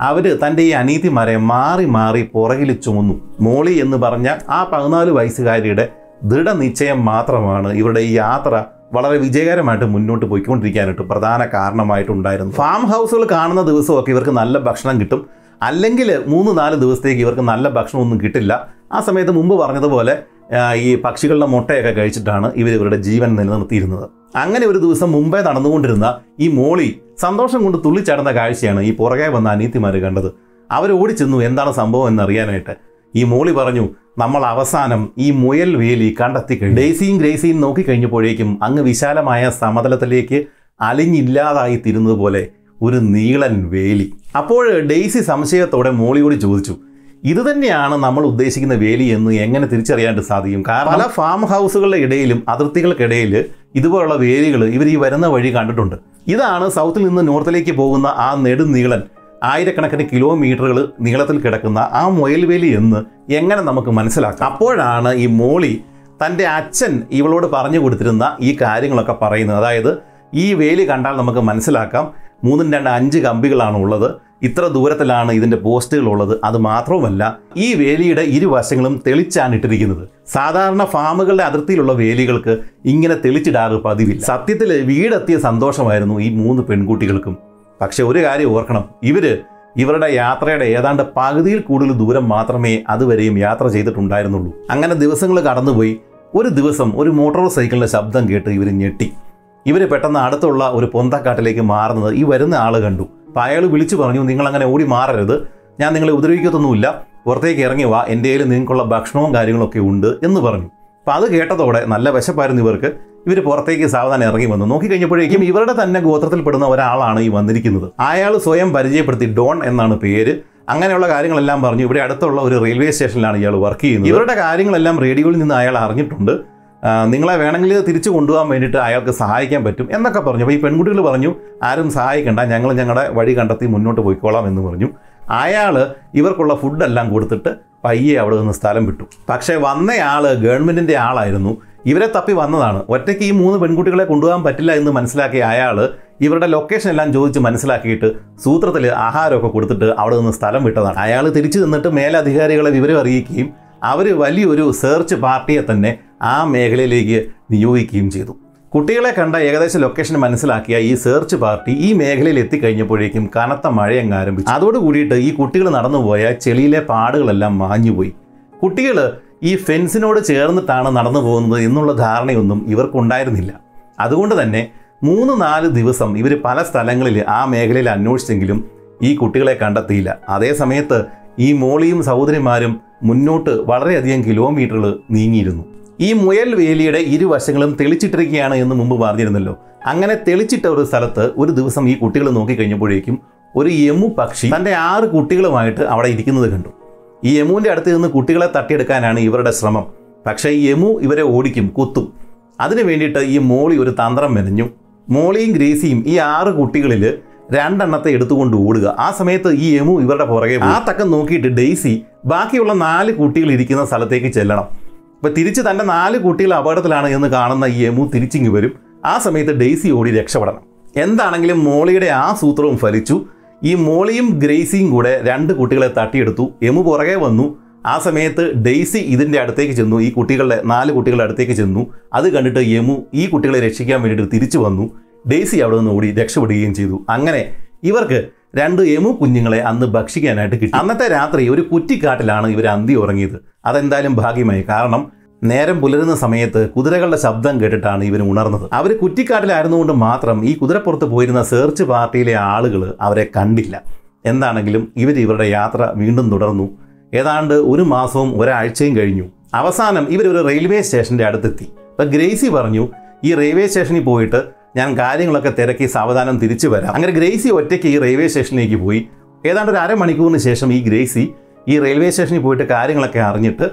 അവർ തൻ്റെ ഈ അനീതിമാരെ മാറി മാറി പുറകിൽ ചുമന്നു. മോളി എന്ന് പറഞ്ഞ ആ 14 വയസ്സുകാരിയുടെ ദൃഢനിശ്ചയം മാത്രമാണ് ഇവരുടെ ഈ യാത്ര വളരെ വിജയകരമായിട്ട് മുന്നോട്ട് പോയിക്കൊണ്ടിരിക്കാനായിട്ട് പ്രധാന കാരണമായിട്ടുണ്ടായിരുന്നു. ഫാം ഹൗസുകൾ കാണുന്ന ദിവസമൊക്കെ ഇവർക്ക് നല്ല ഭക്ഷണം കിട്ടും, അല്ലെങ്കിൽ 3-4 ദിവസത്തേക്ക് ഇവർക്ക് നല്ല ഭക്ഷണമൊന്നും കിട്ടില്ല. ആ സമയത്ത് മുമ്പ് പറഞ്ഞതുപോലെ ഈ പക്ഷികളുടെ മുട്ടയൊക്കെ കഴിച്ചിട്ടാണ് ഇവരുടെ ജീവൻ നിലനിർത്തിയിരുന്നത്. അങ്ങനെ ഒരു ദിവസം മുമ്പേ നടന്നുകൊണ്ടിരുന്ന ഈ മോളി സന്തോഷം കൊണ്ട് തുള്ളിച്ചാടുന്ന കാഴ്ചയാണ് ഈ പുറകെ വന്ന അനീതിമാർ കണ്ടത്. അവർ ഓടിച്ചെന്നു എന്താണ് സംഭവം എന്നറിയാനായിട്ട്. ഈ മോളി പറഞ്ഞു, നമ്മൾ അവസാനം ഈ മുയൽ വേലി കണ്ടെത്തി കഴിഞ്ഞു. ഡെയ്സിയും ഗ്രേസിയും നോക്കിക്കഴിഞ്ഞപ്പോഴേക്കും അങ്ങ് വിശാലമായ സമതലത്തിലേക്ക് അലിഞ്ഞില്ലാതായി തീരുന്നത് പോലെ ഒരു നീളൻ വേലി. അപ്പോൾ ഡെയ്സി സംശയത്തോടെ മോളിയോട് ചോദിച്ചു, ഇത് തന്നെയാണ് നമ്മൾ ഉദ്ദേശിക്കുന്ന വേലി എന്ന് എങ്ങനെ തിരിച്ചറിയാനായിട്ട് സാധിക്കും? കാരണം പല ഫാം ഹൗസുകളുടെ ഇടയിലും അതിർത്തികൾക്കിടയിൽ ഇതുപോലുള്ള വേലികൾ ഇവർ ഈ വരുന്ന വഴി കണ്ടിട്ടുണ്ട്. ഇതാണ് സൗത്തിൽ നിന്ന് നോർത്തിലേക്ക് പോകുന്ന ആ നെടുനീളൻ ആയിരക്കണക്കിന് കിലോമീറ്ററുകൾ നീളത്തിൽ കിടക്കുന്ന ആ മുയൽവേലി എന്ന് എങ്ങനെ നമുക്ക് മനസ്സിലാക്കാം? അപ്പോഴാണ് ഈ മോളി തൻ്റെ അച്ഛൻ ഇവളോട് പറഞ്ഞു കൊടുത്തിരുന്ന ഈ കാര്യങ്ങളൊക്കെ പറയുന്നത്. അതായത് ഈ വേലി കണ്ടാൽ നമുക്ക് മനസ്സിലാക്കാം 3-2-5 കമ്പികളാണ് ഉള്ളത്, ഇത്ര ദൂരത്തിലാണ് ഇതിൻ്റെ പോസ്റ്റുകളുള്ളത്. അത് മാത്രവുമല്ല, ഈ വേലിയുടെ ഇരുവശങ്ങളും തെളിച്ചാണ് ഇട്ടിരിക്കുന്നത്. സാധാരണ ഫാമുകളുടെ അതിർത്തിയിലുള്ള വേലികൾക്ക് ഇങ്ങനെ തെളിച്ചിടാറ് പതിവില്ല. സത്യത്തിൽ വീടെത്തിയ സന്തോഷമായിരുന്നു ഈ 3 പെൺകുട്ടികൾക്കും. പക്ഷെ ഒരു കാര്യം ഓർക്കണം, ഇവരുടെ യാത്രയുടെ ഏതാണ്ട് പകുതിയിൽ കൂടുതൽ ദൂരം മാത്രമേ അതുവരെയും യാത്ര ചെയ്തിട്ടുണ്ടായിരുന്നുള്ളൂ. അങ്ങനെ ദിവസങ്ങൾ കടന്നുപോയി. ഒരു ദിവസം ഒരു മോട്ടോർ സൈക്കിളിൻ്റെ ശബ്ദം കേട്ട് ഇവർ ഞെട്ടി. ഇവർ പെട്ടെന്ന് അടുത്തുള്ള ഒരു പൊന്തക്കാട്ടിലേക്ക് മാറുന്നത് ഈ വരുന്ന ആൾ കണ്ടു. അപ്പോൾ അയാൾ വിളിച്ചു പറഞ്ഞു, നിങ്ങളങ്ങനെ ഓടി മാറരുത്, ഞാൻ നിങ്ങളെ ഉപദ്രവിക്കത്തൊന്നുമില്ല, പുറത്തേക്ക് ഇറങ്ങി വാ, എൻ്റെ കയ്യിൽ നിങ്ങൾക്കുള്ള ഭക്ഷണവും കാര്യങ്ങളൊക്കെ ഉണ്ട് എന്ന് പറഞ്ഞു. അപ്പോൾ അത് കേട്ടതോടെ നല്ല വിശപ്പായിരുന്നു ഇവർക്ക്. ഇവർ പുറത്തേക്ക് സാവധാനം ഇറങ്ങി വന്നു. നോക്കിക്കഴിഞ്ഞപ്പോഴേക്കും ഇവരുടെ തന്നെ ഗോത്രത്തിൽപ്പെടുന്ന ഒരാളാണ് ഈ വന്നിരിക്കുന്നത്. അയാൾ സ്വയം പരിചയപ്പെടുത്തി, ഡോൺ എന്നാണ് പേര്. അങ്ങനെയുള്ള കാര്യങ്ങളെല്ലാം പറഞ്ഞു. ഇവിടെ അടുത്തുള്ള ഒരു റെയിൽവേ സ്റ്റേഷനിലാണ് ഇയാൾ വർക്ക് ചെയ്യുന്നത്. ഇവരുടെ കാര്യങ്ങളെല്ലാം റേഡിയോയിൽ നിന്ന് അയാൾ അറിഞ്ഞിട്ടുണ്ട്. നിങ്ങളെ വേണമെങ്കിൽ തിരിച്ചു കൊണ്ടുപോകാൻ വേണ്ടിയിട്ട് അയാൾക്ക് സഹായിക്കാൻ പറ്റും എന്നൊക്കെ പറഞ്ഞു. അപ്പോൾ ഈ പെൺകുട്ടികൾ പറഞ്ഞു, ആരും സഹായിക്കണ്ട, ഞങ്ങൾ ഞങ്ങളുടെ വഴി കണ്ടെത്തി മുന്നോട്ട് പോയിക്കോളാം എന്ന് പറഞ്ഞു. അയാൾ ഇവർക്കുള്ള ഫുഡെല്ലാം കൊടുത്തിട്ട് പയ്യെ അവിടെ നിന്ന് സ്ഥലം വിട്ടു. പക്ഷേ വന്നയാൾ ഗവൺമെൻറ്റിൻ്റെ ആളായിരുന്നു. ഇവരെ തപ്പി വന്നതാണ്. ഒറ്റയ്ക്ക് ഈ 3 പെൺകുട്ടികളെ കൊണ്ടുപോകാൻ പറ്റില്ല എന്ന് മനസ്സിലാക്കിയ അയാൾ ഇവരുടെ ലൊക്കേഷൻ എല്ലാം ചോദിച്ച് മനസ്സിലാക്കിയിട്ട് സൂത്രത്തിൽ ആഹാരമൊക്കെ കൊടുത്തിട്ട് അവിടെ നിന്ന് സ്ഥലം വിട്ടതാണ്. അയാൾ തിരിച്ചു നിന്നിട്ട് മേലധികാരികളെ വിവരം അറിയിക്കുകയും അവർ വലിയൊരു സെർച്ച് പാർട്ടിയെ തന്നെ ആ മേഖലയിലേക്ക് നിയോഗിക്കുകയും ചെയ്തു. കുട്ടികളെ കണ്ട ഏകദേശം ലൊക്കേഷൻ മനസ്സിലാക്കിയ ഈ സെർച്ച് പാർട്ടി ഈ മേഖലയിൽ എത്തിക്കഴിഞ്ഞപ്പോഴേക്കും കനത്ത മഴയങ്ങ് ആരംഭിച്ചു. അതോടുകൂടിയിട്ട് ഈ കുട്ടികൾ നടന്നുപോയ ചെളിയിലെ പാടുകളെല്ലാം മാഞ്ഞുപോയി. കുട്ടികൾ ഈ ഫെൻസിനോട് ചേർന്നിട്ടാണ് നടന്നു പോകുന്നത് എന്നുള്ള ധാരണയൊന്നും ഇവർക്കുണ്ടായിരുന്നില്ല. അതുകൊണ്ട് തന്നെ 3-4 ദിവസം ഇവർ പല സ്ഥലങ്ങളിൽ ആ മേഖലയിൽ അന്വേഷിച്ചെങ്കിലും ഈ കുട്ടികളെ കണ്ടെത്തിയില്ല. അതേ സമയത്ത് ഈ മോളിയും സഹോദരിമാരും മുന്നോട്ട് വളരെയധികം കിലോമീറ്ററുകൾ നീങ്ങിയിരുന്നു. ഈ മുയൽ വേലിയുടെ ഇരുവശങ്ങളും തെളിച്ചിട്ടിരിക്കുകയാണ് എന്ന് മുമ്പ് പറഞ്ഞിരുന്നല്ലോ. അങ്ങനെ തെളിച്ചിട്ട ഒരു സ്ഥലത്ത് ഒരു ദിവസം ഈ കുട്ടികൾ നോക്കിക്കഴിഞ്ഞപ്പോഴേക്കും ഒരു യമു പക്ഷി തൻ്റെ 6 കുട്ടികളുമായിട്ട് അവിടെ ഇരിക്കുന്നത് കണ്ടു. ഈ യമുവിൻ്റെ അടുത്ത് നിന്ന് കുട്ടികളെ തട്ടിയെടുക്കാനാണ് ഇവരുടെ ശ്രമം. പക്ഷേ ഈ യമു ഇവരെ ഓടിക്കും, കുത്തും. അതിനു വേണ്ടിയിട്ട് ഈ മോളി ഒരു തന്ത്രം മെനഞ്ഞു. മോളിയും ഗ്രേസിയും ഈ 6 കുട്ടികളിൽ 2 എണ്ണത്തെ എടുത്തുകൊണ്ട് ഓടുക. ആ സമയത്ത് ഈ യമു ഇവരുടെ പുറകെ ആ തക്കം നോക്കിയിട്ട് ഡെയ്സി ബാക്കിയുള്ള 4 കുട്ടികൾ ഇരിക്കുന്ന സ്ഥലത്തേക്ക് ചെല്ലണം. അപ്പോൾ തിരിച്ച് തൻ്റെ 4 കുട്ടികൾ അപകടത്തിലാണ് എന്ന് കാണുന്ന ഈ യമു തിരിച്ചിങ്ങി വരും. ആ സമയത്ത് ഡെയ്സി ഓടി രക്ഷപ്പെടണം. എന്താണെങ്കിലും മോളിയുടെ ആ സൂത്രവും ഫലിച്ചു. ഈ മോളിയും ഗ്രേസിയും കൂടെ 2 കുട്ടികളെ തട്ടിയെടുത്തു. യമു പുറകെ വന്നു. ആ സമയത്ത് ഡെയ്സി ഇതിൻ്റെ അടുത്തേക്ക് ചെന്നു. ഈ കുട്ടികളുടെ 4 കുട്ടികളുടെ അടുത്തേക്ക് ചെന്നു. അത് കണ്ടിട്ട് യമു ഈ കുട്ടികളെ രക്ഷിക്കാൻ വേണ്ടിയിട്ട് തിരിച്ചു വന്നു. ഡെയ്സി അവിടെ നിന്ന് ഓടി രക്ഷപ്പെടുകയും ചെയ്തു. അങ്ങനെ ഇവർക്ക് 2 യമു കുഞ്ഞുങ്ങളെ അന്ന് ഭക്ഷിക്കാനായിട്ട് കിട്ടി. അന്നത്തെ രാത്രി ഒരു കുറ്റിക്കാട്ടിലാണ് ഇവർ അന്തി ഉറങ്ങിയത്. അതെന്തായാലും ഭാഗ്യമായി. കാരണം നേരം പുലരുന്ന സമയത്ത് കുതിരകളുടെ ശബ്ദം കേട്ടിട്ടാണ് ഇവർ ഉണർന്നത്. അവർ കുറ്റിക്കാട്ടിലായിരുന്നുകൊണ്ട് മാത്രം ഈ കുതിരപ്പുറത്ത് പോയിരുന്ന സെർച്ച് പാർട്ടിയിലെ ആളുകൾ അവരെ കണ്ടില്ല. എന്താണെങ്കിലും ഇവരുടെ യാത്ര വീണ്ടും തുടർന്നു. ഏതാണ്ട് 1 മാസവും ഒരാഴ്ചയും കഴിഞ്ഞു. അവസാനം ഇവരൊരു റെയിൽവേ സ്റ്റേഷൻ്റെ അടുത്തെത്തി. അപ്പോൾ ഗ്രേസി പറഞ്ഞു, ഈ റെയിൽവേ സ്റ്റേഷനിൽ പോയിട്ട് ഞാൻ കാര്യങ്ങളൊക്കെ തിരക്കി സാവധാനം തിരിച്ചു വരാം. അങ്ങനെ ഗ്രേസി ഒറ്റയ്ക്ക് ഈ റെയിൽവേ സ്റ്റേഷനിലേക്ക് പോയി. ഏതാണ്ട് ഒരു അരമണിക്കൂറിന് ശേഷം ഈ ഗ്രേസി ഈ റെയിൽവേ സ്റ്റേഷനിൽ പോയിട്ട് കാര്യങ്ങളൊക്കെ അറിഞ്ഞിട്ട്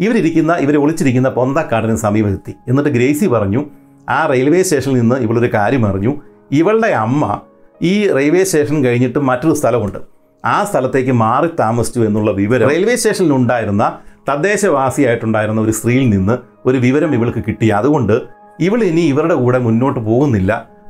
ഇവർ ഒളിച്ചിരിക്കുന്ന പൊന്തക്കാടിന് സമീപത്തെത്തി. എന്നിട്ട് ഗ്രേസി പറഞ്ഞു, ആ റെയിൽവേ സ്റ്റേഷനിൽ നിന്ന് ഇവളൊരു കാര്യം അറിഞ്ഞു. ഇവളുടെ അമ്മ ഈ റെയിൽവേ സ്റ്റേഷൻ കഴിഞ്ഞിട്ട് മറ്റൊരു സ്ഥലമുണ്ട്, ആ സ്ഥലത്തേക്ക് മാറി താമസിച്ചു എന്നുള്ള വിവരം റെയിൽവേ സ്റ്റേഷനിൽ ഉണ്ടായിരുന്ന തദ്ദേശവാസിയായിട്ടുണ്ടായിരുന്ന ഒരു സ്ത്രീയിൽ നിന്ന് ഒരു വിവരം ഇവൾക്ക് കിട്ടി. അതുകൊണ്ട് ഇവൾ ഇനി ഇവരുടെ കൂടെ മുന്നോട്ട് പോകുന്നില്ല,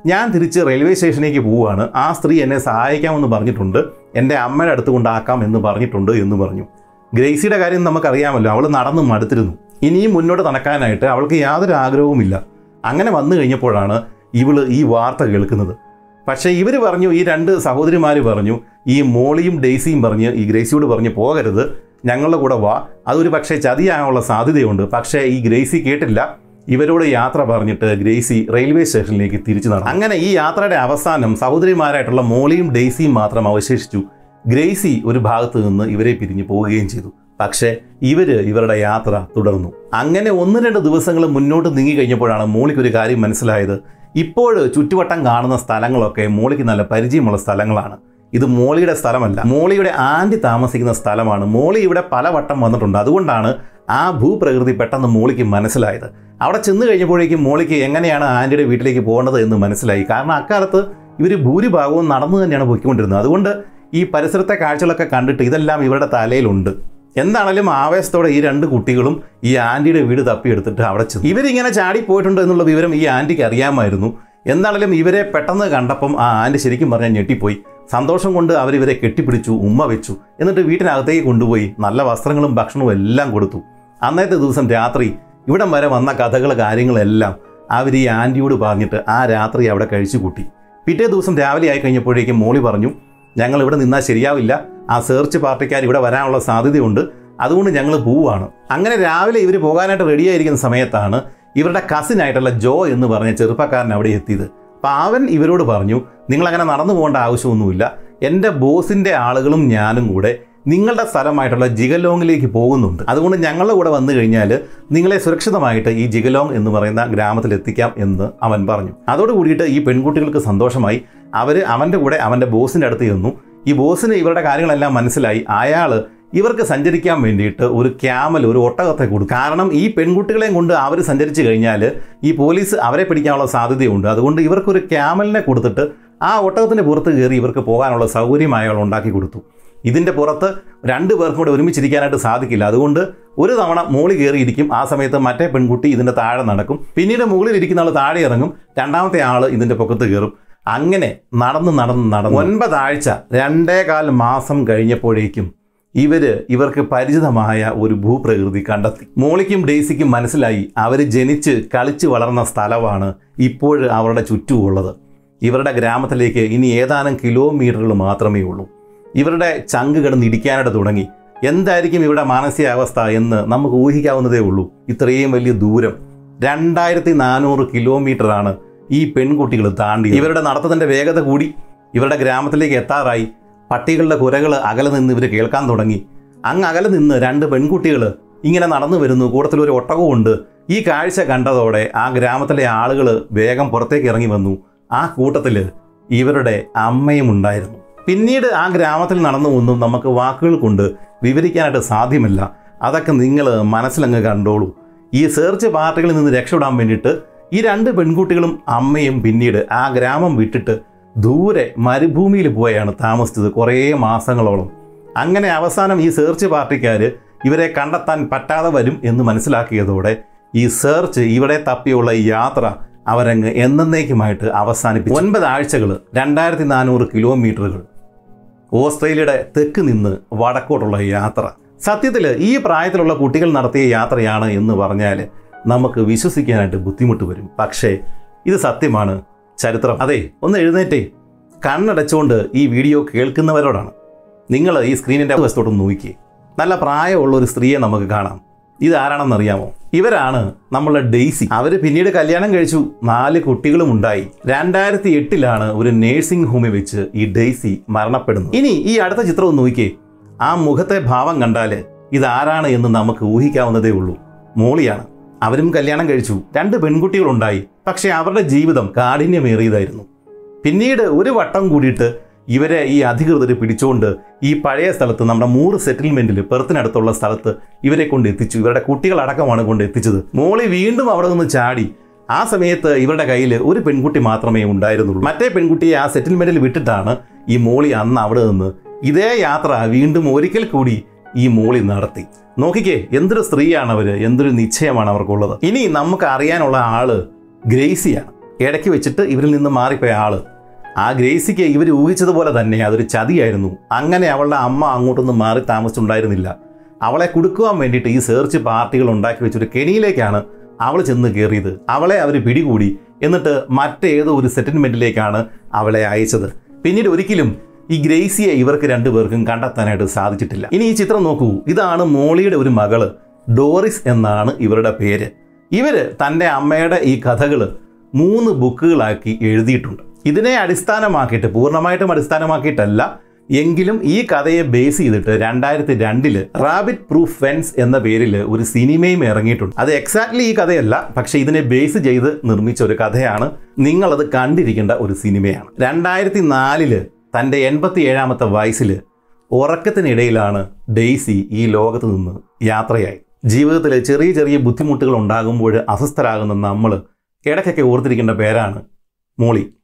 ഞാൻ തിരിച്ച് റെയിൽവേ സ്റ്റേഷനിലേക്ക് പോവുകയാണ്. ആ സ്ത്രീ എന്നെ സഹായിക്കാമെന്ന് പറഞ്ഞിട്ടുണ്ട്, എൻ്റെ അമ്മയുടെ അടുത്ത് കൊണ്ടാക്കാം എന്ന് പറഞ്ഞിട്ടുണ്ട് എന്ന് പറഞ്ഞു. ഗ്രേസിയുടെ കാര്യം നമുക്കറിയാമല്ലോ, അവൾ നടന്ന് മടുത്തിരുന്നു. ഇനിയും മുന്നോട്ട് നടക്കാനായിട്ട് അവൾക്ക് യാതൊരു ആഗ്രഹവുമില്ല. അങ്ങനെ വന്നു കഴിഞ്ഞപ്പോഴാണ് ഇവൾ ഈ വാർത്ത കേൾക്കുന്നത്. പക്ഷേ ഇവർ പറഞ്ഞു, ഈ 2 സഹോദരിമാർ പറഞ്ഞു, ഈ മോളിയും ഡെയ്സിയും പറഞ്ഞ് ഈ ഗ്രേസിയോട് പറഞ്ഞ് പോകരുത്, ഞങ്ങളുടെ കൂടെ വാ, അതൊരു പക്ഷേ ചതിയാകാനുള്ള സാധ്യതയുണ്ട്. പക്ഷേ ഈ ഗ്രേസി കേട്ടില്ല. ഇവരോട് യാത്ര പറഞ്ഞിട്ട് ഗ്രേസി റെയിൽവേ സ്റ്റേഷനിലേക്ക് തിരിച്ചു നടന്നു. അങ്ങനെ ഈ യാത്രയുടെ അവസാനം സഹോദരിമാരായിട്ടുള്ള മോളിയും ഡെയ്സിയും മാത്രം അവശേഷിച്ചു. ഗ്രേസി ഒരു ഭാഗത്ത് നിന്ന് ഇവരെ പിരിഞ്ഞു പോവുകയും ചെയ്തു. പക്ഷേ ഇവരുടെ യാത്ര തുടർന്നു. അങ്ങനെ 1-2 ദിവസങ്ങൾ മുന്നോട്ട് നീങ്ങി കഴിഞ്ഞപ്പോഴാണ് മോളിക്കൊരു കാര്യം മനസ്സിലായത്. ഇപ്പോൾ ചുറ്റുവട്ടം കാണുന്ന സ്ഥലങ്ങളൊക്കെ മോളിക്ക് നല്ല പരിചയമുള്ള സ്ഥലങ്ങളാണ്. ഇത് മോളിയുടെ സ്ഥലമല്ല, മോളിയുടെ ആൻറ്റി താമസിക്കുന്ന സ്ഥലമാണ്. മോളി ഇവിടെ പലവട്ടം വന്നിട്ടുണ്ട്. അതുകൊണ്ടാണ് ആ ഭൂപ്രകൃതി പെട്ടെന്ന് മോളിക്ക് മനസ്സിലായത്. അവിടെ ചെന്ന് കഴിഞ്ഞപ്പോഴേക്കും മോളിക്ക് എങ്ങനെയാണ് ആൻറ്റിയുടെ വീട്ടിലേക്ക് പോകേണ്ടത് എന്ന് മനസ്സിലായി. കാരണം അക്കാലത്ത് ഇവർ ഭൂരിഭാഗവും നടന്നു തന്നെയാണ് പോയിക്കൊണ്ടിരുന്നത്. അതുകൊണ്ട് ഈ പരിസരത്തെ കാഴ്ചകളൊക്കെ കണ്ടിട്ട് ഇതെല്ലാം ഇവരുടെ തലയിലുണ്ട്. എന്താണെങ്കിലും ആവേശത്തോടെ ഈ 2 കുട്ടികളും ഈ ആൻറ്റിയുടെ വീട് തപ്പിയെടുത്തിട്ട് അവിടെ ചെന്നു. ഇവരിങ്ങനെ ചാടിപ്പോയിട്ടുണ്ട് എന്നുള്ള വിവരം ഈ ആൻറ്റിക്ക് അറിയാമായിരുന്നു. എന്താണെങ്കിലും ഇവരെ പെട്ടെന്ന് കണ്ടപ്പം ആ ആൻറ്റി ശരിക്കും പറഞ്ഞാൽ ഞെട്ടിപ്പോയി. സന്തോഷം കൊണ്ട് അവരിവരെ കെട്ടിപ്പിടിച്ചു, ഉമ്മ വെച്ചു. എന്നിട്ട് വീട്ടിനകത്തേക്ക് കൊണ്ടുപോയി നല്ല വസ്ത്രങ്ങളും ഭക്ഷണവും എല്ലാം കൊടുത്തു. അന്നത്തെ ദിവസം രാത്രി ഇവിടം വരെ വന്ന കഥകൾ കാര്യങ്ങളെല്ലാം അവർ ഈ ആൻറ്റിയോട് പറഞ്ഞിട്ട് ആ രാത്രി അവിടെ കഴിച്ചു കൂട്ടി. പിറ്റേ ദിവസം രാവിലെ ആയി കഴിഞ്ഞപ്പോഴേക്കും മോളി പറഞ്ഞു, ഞങ്ങൾ ഇവിടെ നിന്നാൽ ശരിയാവില്ല, ആ സെർച്ച് പാർട്ടിക്കാർ ഇവിടെ വരാനുള്ള സാധ്യതയുണ്ട്, അതുകൊണ്ട് ഞങ്ങൾ പോവുകയാണ്. അങ്ങനെ രാവിലെ ഇവർ പോകാനായിട്ട് റെഡിയായിരിക്കുന്ന സമയത്താണ് ഇവരുടെ കസിനായിട്ടുള്ള ജോ എന്ന് പറഞ്ഞ ചെറുപ്പക്കാരൻ അവിടെ എത്തിയത്. അപ്പം അവൻ ഇവരോട് പറഞ്ഞു, നിങ്ങളങ്ങനെ നടന്നു പോകേണ്ട ആവശ്യമൊന്നുമില്ല, എൻ്റെ ബോസിൻ്റെ ആളുകളും ഞാനും കൂടെ നിങ്ങളുടെ സ്ഥലമായിട്ടുള്ള ജിഗലോങ്ങിലേക്ക് പോകുന്നുണ്ട്. അതുകൊണ്ട് ഞങ്ങളുടെ കൂടെ വന്നു കഴിഞ്ഞാൽ നിങ്ങളെ സുരക്ഷിതമായിട്ട് ഈ ജിഗലോങ് എന്ന് പറയുന്ന ഗ്രാമത്തിലെത്തിക്കാം എന്ന് അവൻ പറഞ്ഞു. അതോടുകൂടിയിട്ട് ഈ പെൺകുട്ടികൾക്ക് സന്തോഷമായി. അവർ അവൻ്റെ കൂടെ അവൻ്റെ ബോസിൻ്റെ അടുത്ത് ചെന്നു. ഈ ബോസിന് ഇവരുടെ കാര്യങ്ങളെല്ലാം മനസ്സിലായി. അയാൾ ഇവർക്ക് സഞ്ചരിക്കാൻ വേണ്ടിയിട്ട് ഒരു ക്യാമൽ, ഒരു ഒട്ടകത്തെ കൊടുക്കും. കാരണം ഈ പെൺകുട്ടികളെയും കൊണ്ട് അവർ സഞ്ചരിച്ചു കഴിഞ്ഞാൽ ഈ പോലീസ് അവരെ പിടിക്കാനുള്ള സാധ്യതയുണ്ട്. അതുകൊണ്ട് ഇവർക്കൊരു ക്യാമലിനെ കൊടുത്തിട്ട് ആ ഒട്ടകത്തിൻ്റെ പുറത്ത് കയറി ഇവർക്ക് പോകാനുള്ള സൗകര്യം അയാൾ ഉണ്ടാക്കി കൊടുത്തു. ഇതിൻ്റെ പുറത്ത് 2 പേർക്കും കൂടെ ഒരുമിച്ചിരിക്കാനായിട്ട് സാധിക്കില്ല. അതുകൊണ്ട് ഒരു തവണ മോളി കയറിയിരിക്കും. ആ സമയത്ത് മറ്റേ പെൺകുട്ടി ഇതിൻ്റെ താഴെ നടക്കും. പിന്നീട് മുകളിൽ ഇരിക്കുന്ന ആൾ താഴെ ഇറങ്ങും, 2ാമത്തെ ആൾ ഇതിൻ്റെ പൊക്കത്ത് കയറും. അങ്ങനെ നടന്ന് 9 ആഴ്ച 2.25 മാസം കഴിഞ്ഞപ്പോഴേക്കും ഇവർക്ക് പരിചിതമായ ഒരു ഭൂപ്രകൃതി കണ്ടെത്തി. മോളിക്കും ഡെയ്സിക്കും മനസ്സിലായി അവർ ജനിച്ച് കളിച്ച് വളർന്ന സ്ഥലമാണ് ഇപ്പോൾ അവരുടെ ചുറ്റുമുള്ളത്. ഇവരുടെ ഗ്രാമത്തിലേക്ക് ഇനി ഏതാനും കിലോമീറ്ററുകൾ മാത്രമേ ഉള്ളൂ. ഇവരുടെ ചങ്ക് കിടന്ന് ഇടിക്കാനായിട്ട് തുടങ്ങി. എന്തായിരിക്കും ഇവരുടെ മാനസികാവസ്ഥ എന്ന് നമുക്ക് ഊഹിക്കാവുന്നതേ ഉള്ളൂ. ഇത്രയും വലിയ ദൂരം 2400 കിലോമീറ്ററാണ് ഈ പെൺകുട്ടികൾ താണ്ടി. ഇവരുടെ നടത്തത്തിൻ്റെ വേഗത കൂടി. ഇവരുടെ ഗ്രാമത്തിലേക്ക് എത്താറായി. പട്ടികളുടെ കുരകൾ അകലെ നിന്ന് ഇവർ കേൾക്കാൻ തുടങ്ങി. അങ്ങ് അകലെ നിന്ന് 2 പെൺകുട്ടികൾ ഇങ്ങനെ നടന്നു വരുന്നു. കൂട്ടത്തിലൊരു ഒട്ടകവുമുണ്ട്. ഈ കാഴ്ച കണ്ടതോടെ ആ ഗ്രാമത്തിലെ ആളുകൾ വേഗം പുറത്തേക്ക് ഇറങ്ങി വന്നു. ആ കൂട്ടത്തിൽ ഇവരുടെ അമ്മയും ഉണ്ടായിരുന്നു. പിന്നീട് ആ ഗ്രാമത്തിൽ നടന്നു ഒന്നും നമുക്ക് വാക്കുകൾ കൊണ്ട് വിവരിക്കാനായിട്ട് സാധ്യമല്ല. അതൊക്കെ നിങ്ങൾ മനസ്സിലങ്ങ് കണ്ടോളൂ. ഈ സെർച്ച് പാർട്ടികളിൽ നിന്ന് രക്ഷപ്പെടാൻ വേണ്ടിയിട്ട് ഈ 2 പെൺകുട്ടികളും അമ്മയും പിന്നീട് ആ ഗ്രാമം വിട്ടിട്ട് ദൂരെ മരുഭൂമിയിൽ പോയാണ് താമസിച്ചത് കുറേ മാസങ്ങളോളം. അങ്ങനെ അവസാനം ഈ സെർച്ച് പാർട്ടിക്കാർ ഇവരെ കണ്ടെത്താൻ പറ്റാതെ വരും എന്ന് മനസ്സിലാക്കിയതോടെ ഈ സെർച്ച് ഇവിടെ തപ്പിയുള്ള യാത്ര അവരങ്ങ് എന്നേക്കുമായിട്ട് അവസാനിപ്പിച്ചു. 9 ആഴ്ചകൾ 2400 കിലോമീറ്ററുകൾ ഓസ്ട്രേലിയയുടെ തെക്ക് നിന്ന് വടക്കോട്ടുള്ള യാത്ര. സത്യത്തിൽ ഈ പ്രായത്തിലുള്ള കുട്ടികൾ നടത്തിയ യാത്രയാണ് എന്ന് പറഞ്ഞാൽ നമുക്ക് വിശ്വസിക്കാനായിട്ട് ബുദ്ധിമുട്ട് വരും. പക്ഷേ ഇത് സത്യമാണ്, ചരിത്രം. അതെ, ഒന്ന് എഴുന്നേറ്റേ. കണ്ണടച്ചുകൊണ്ട് ഈ വീഡിയോ കേൾക്കുന്നവരോടാണ്. നിങ്ങൾ ഈ സ്ക്രീനിൻ്റെ വശത്തോട്ട് നോക്കിയേ. നല്ല പ്രായമുള്ള ഒരു സ്ത്രീയെ നമുക്ക് കാണാം. ഇതാരാണെന്നറിയാമോ? ഇവരാണ് നമ്മളുടെ ഡെയ്സി. അവർ പിന്നീട് കല്യാണം കഴിച്ചു, 4 കുട്ടികളും ഉണ്ടായി. 2008 ഒരു നേഴ്സിംഗ് ഹോമിൽ വെച്ച് ഈ ഡെയ്സി മരണപ്പെടുന്നു. ഇനി ഈ അടുത്ത ചിത്രം ഒന്ന് നോക്കിയേ. ആ മുഖത്തെ ഭാവം കണ്ടാൽ ഇതാരാണ് എന്ന് നമുക്ക് ഊഹിക്കാവുന്നതേ ഉള്ളൂ. മോളിയാണ്. അവരും കല്യാണം കഴിച്ചു, 2 പെൺകുട്ടികളുണ്ടായി. പക്ഷേ അവരുടെ ജീവിതം കാഠിന്യമേറിയതായിരുന്നു. പിന്നീട് ഒരു വട്ടം കൂടിയിട്ട് ഇവരെ ഈ അധികൃതർ പിടിച്ചുകൊണ്ട് ഈ പഴയ സ്ഥലത്ത്, നമ്മുടെ മൂർ സെറ്റിൽമെൻറ്റിൽ പെർത്തിനടുത്തുള്ള സ്ഥലത്ത് ഇവരെ കൊണ്ട് എത്തിച്ചു. ഇവരുടെ കുട്ടികളടക്കമാണ് കൊണ്ട് എത്തിച്ചത്. മോളി വീണ്ടും അവിടെ നിന്ന് ചാടി. ആ സമയത്ത് ഇവരുടെ കയ്യിൽ ഒരു പെൺകുട്ടി മാത്രമേ ഉണ്ടായിരുന്നുള്ളൂ. മറ്റേ പെൺകുട്ടിയെ ആ സെറ്റിൽമെൻറ്റിൽ വിട്ടിട്ടാണ് ഈ മോളി അന്ന് അവിടെ നിന്ന് ഇതേ യാത്ര വീണ്ടും ഒരിക്കൽ കൂടി ഈ മോളി നടത്തി. നോക്കിക്കേ, എന്തൊരു സ്ത്രീയാണ് അവർ, എന്തൊരു നിശ്ചയമാണ് അവർക്കുള്ളത്. ഇനി നമുക്ക് അറിയാനുള്ള ആള് ഗ്രേസിയാണ്. ഇടയ്ക്ക് വെച്ചിട്ട് ഇവരിൽ നിന്ന് മാറിപ്പോയ ആള്. ആ ഗ്രേസിക്ക് ഇവർ ഊഹിച്ചതുപോലെ തന്നെ അതൊരു ചതിയായിരുന്നു. അങ്ങനെ അവളുടെ അമ്മ അങ്ങോട്ടൊന്നും മാറി താമസിച്ചുണ്ടായിരുന്നില്ല. അവളെ കുടുക്കുവാൻ വേണ്ടിയിട്ട് ഈ സെർച്ച് പാർട്ടികൾ ഉണ്ടാക്കി വെച്ചൊരു കെണിയിലേക്കാണ് അവൾ ചെന്ന് കയറിയത്. അവളെ അവർ പിടികൂടി, എന്നിട്ട് മറ്റേതോ ഒരു സെറ്റിൽമെൻറ്റിലേക്കാണ് അവളെ അയച്ചത്. പിന്നീട് ഒരിക്കലും ഈ ഗ്രേസിയെ ഇവർക്ക് രണ്ടുപേർക്കും കണ്ടെത്താനായിട്ട് സാധിച്ചിട്ടില്ല. ഇനി ഈ ചിത്രം നോക്കൂ. ഇതാണ് മോളിയുടെ ഒരു മകള്, ഡോറിസ് എന്നാണ് ഇവരുടെ പേര്. ഇവര് തൻ്റെ അമ്മയുടെ ഈ കഥകൾ 3 ബുക്കുകളാക്കി എഴുതിയിട്ടുണ്ട്. ഇതിനെ അടിസ്ഥാനമാക്കിയിട്ട്, പൂർണ്ണമായിട്ടും അടിസ്ഥാനമാക്കിയിട്ടല്ല എങ്കിലും ഈ കഥയെ ബേസ് ചെയ്തിട്ട് 2002 റാബിറ്റ് പ്രൂഫ് ഫെൻസ് എന്ന പേരിൽ ഒരു സിനിമയും ഇറങ്ങിയിട്ടുണ്ട്. അത് എക്സാക്ട്ലി ഈ കഥയല്ല, പക്ഷേ ഇതിനെ ബേസ് ചെയ്ത് നിർമ്മിച്ച ഒരു കഥയാണ്. നിങ്ങളത് കണ്ടിരിക്കേണ്ട ഒരു സിനിമയാണ്. 2004 തൻ്റെ 87ാമത്തെ വയസ്സിൽ ഉറക്കത്തിനിടയിലാണ് ഡെയ്സി ഈ ലോകത്ത് നിന്ന് യാത്രയായി. ജീവിതത്തിൽ ചെറിയ ചെറിയ ബുദ്ധിമുട്ടുകൾ ഉണ്ടാകുമ്പോൾ അസ്വസ്ഥരാകുന്ന നമ്മൾ ഇടയ്ക്കൊക്കെ ഓർത്തിരിക്കേണ്ട പേരാണ് മോളി.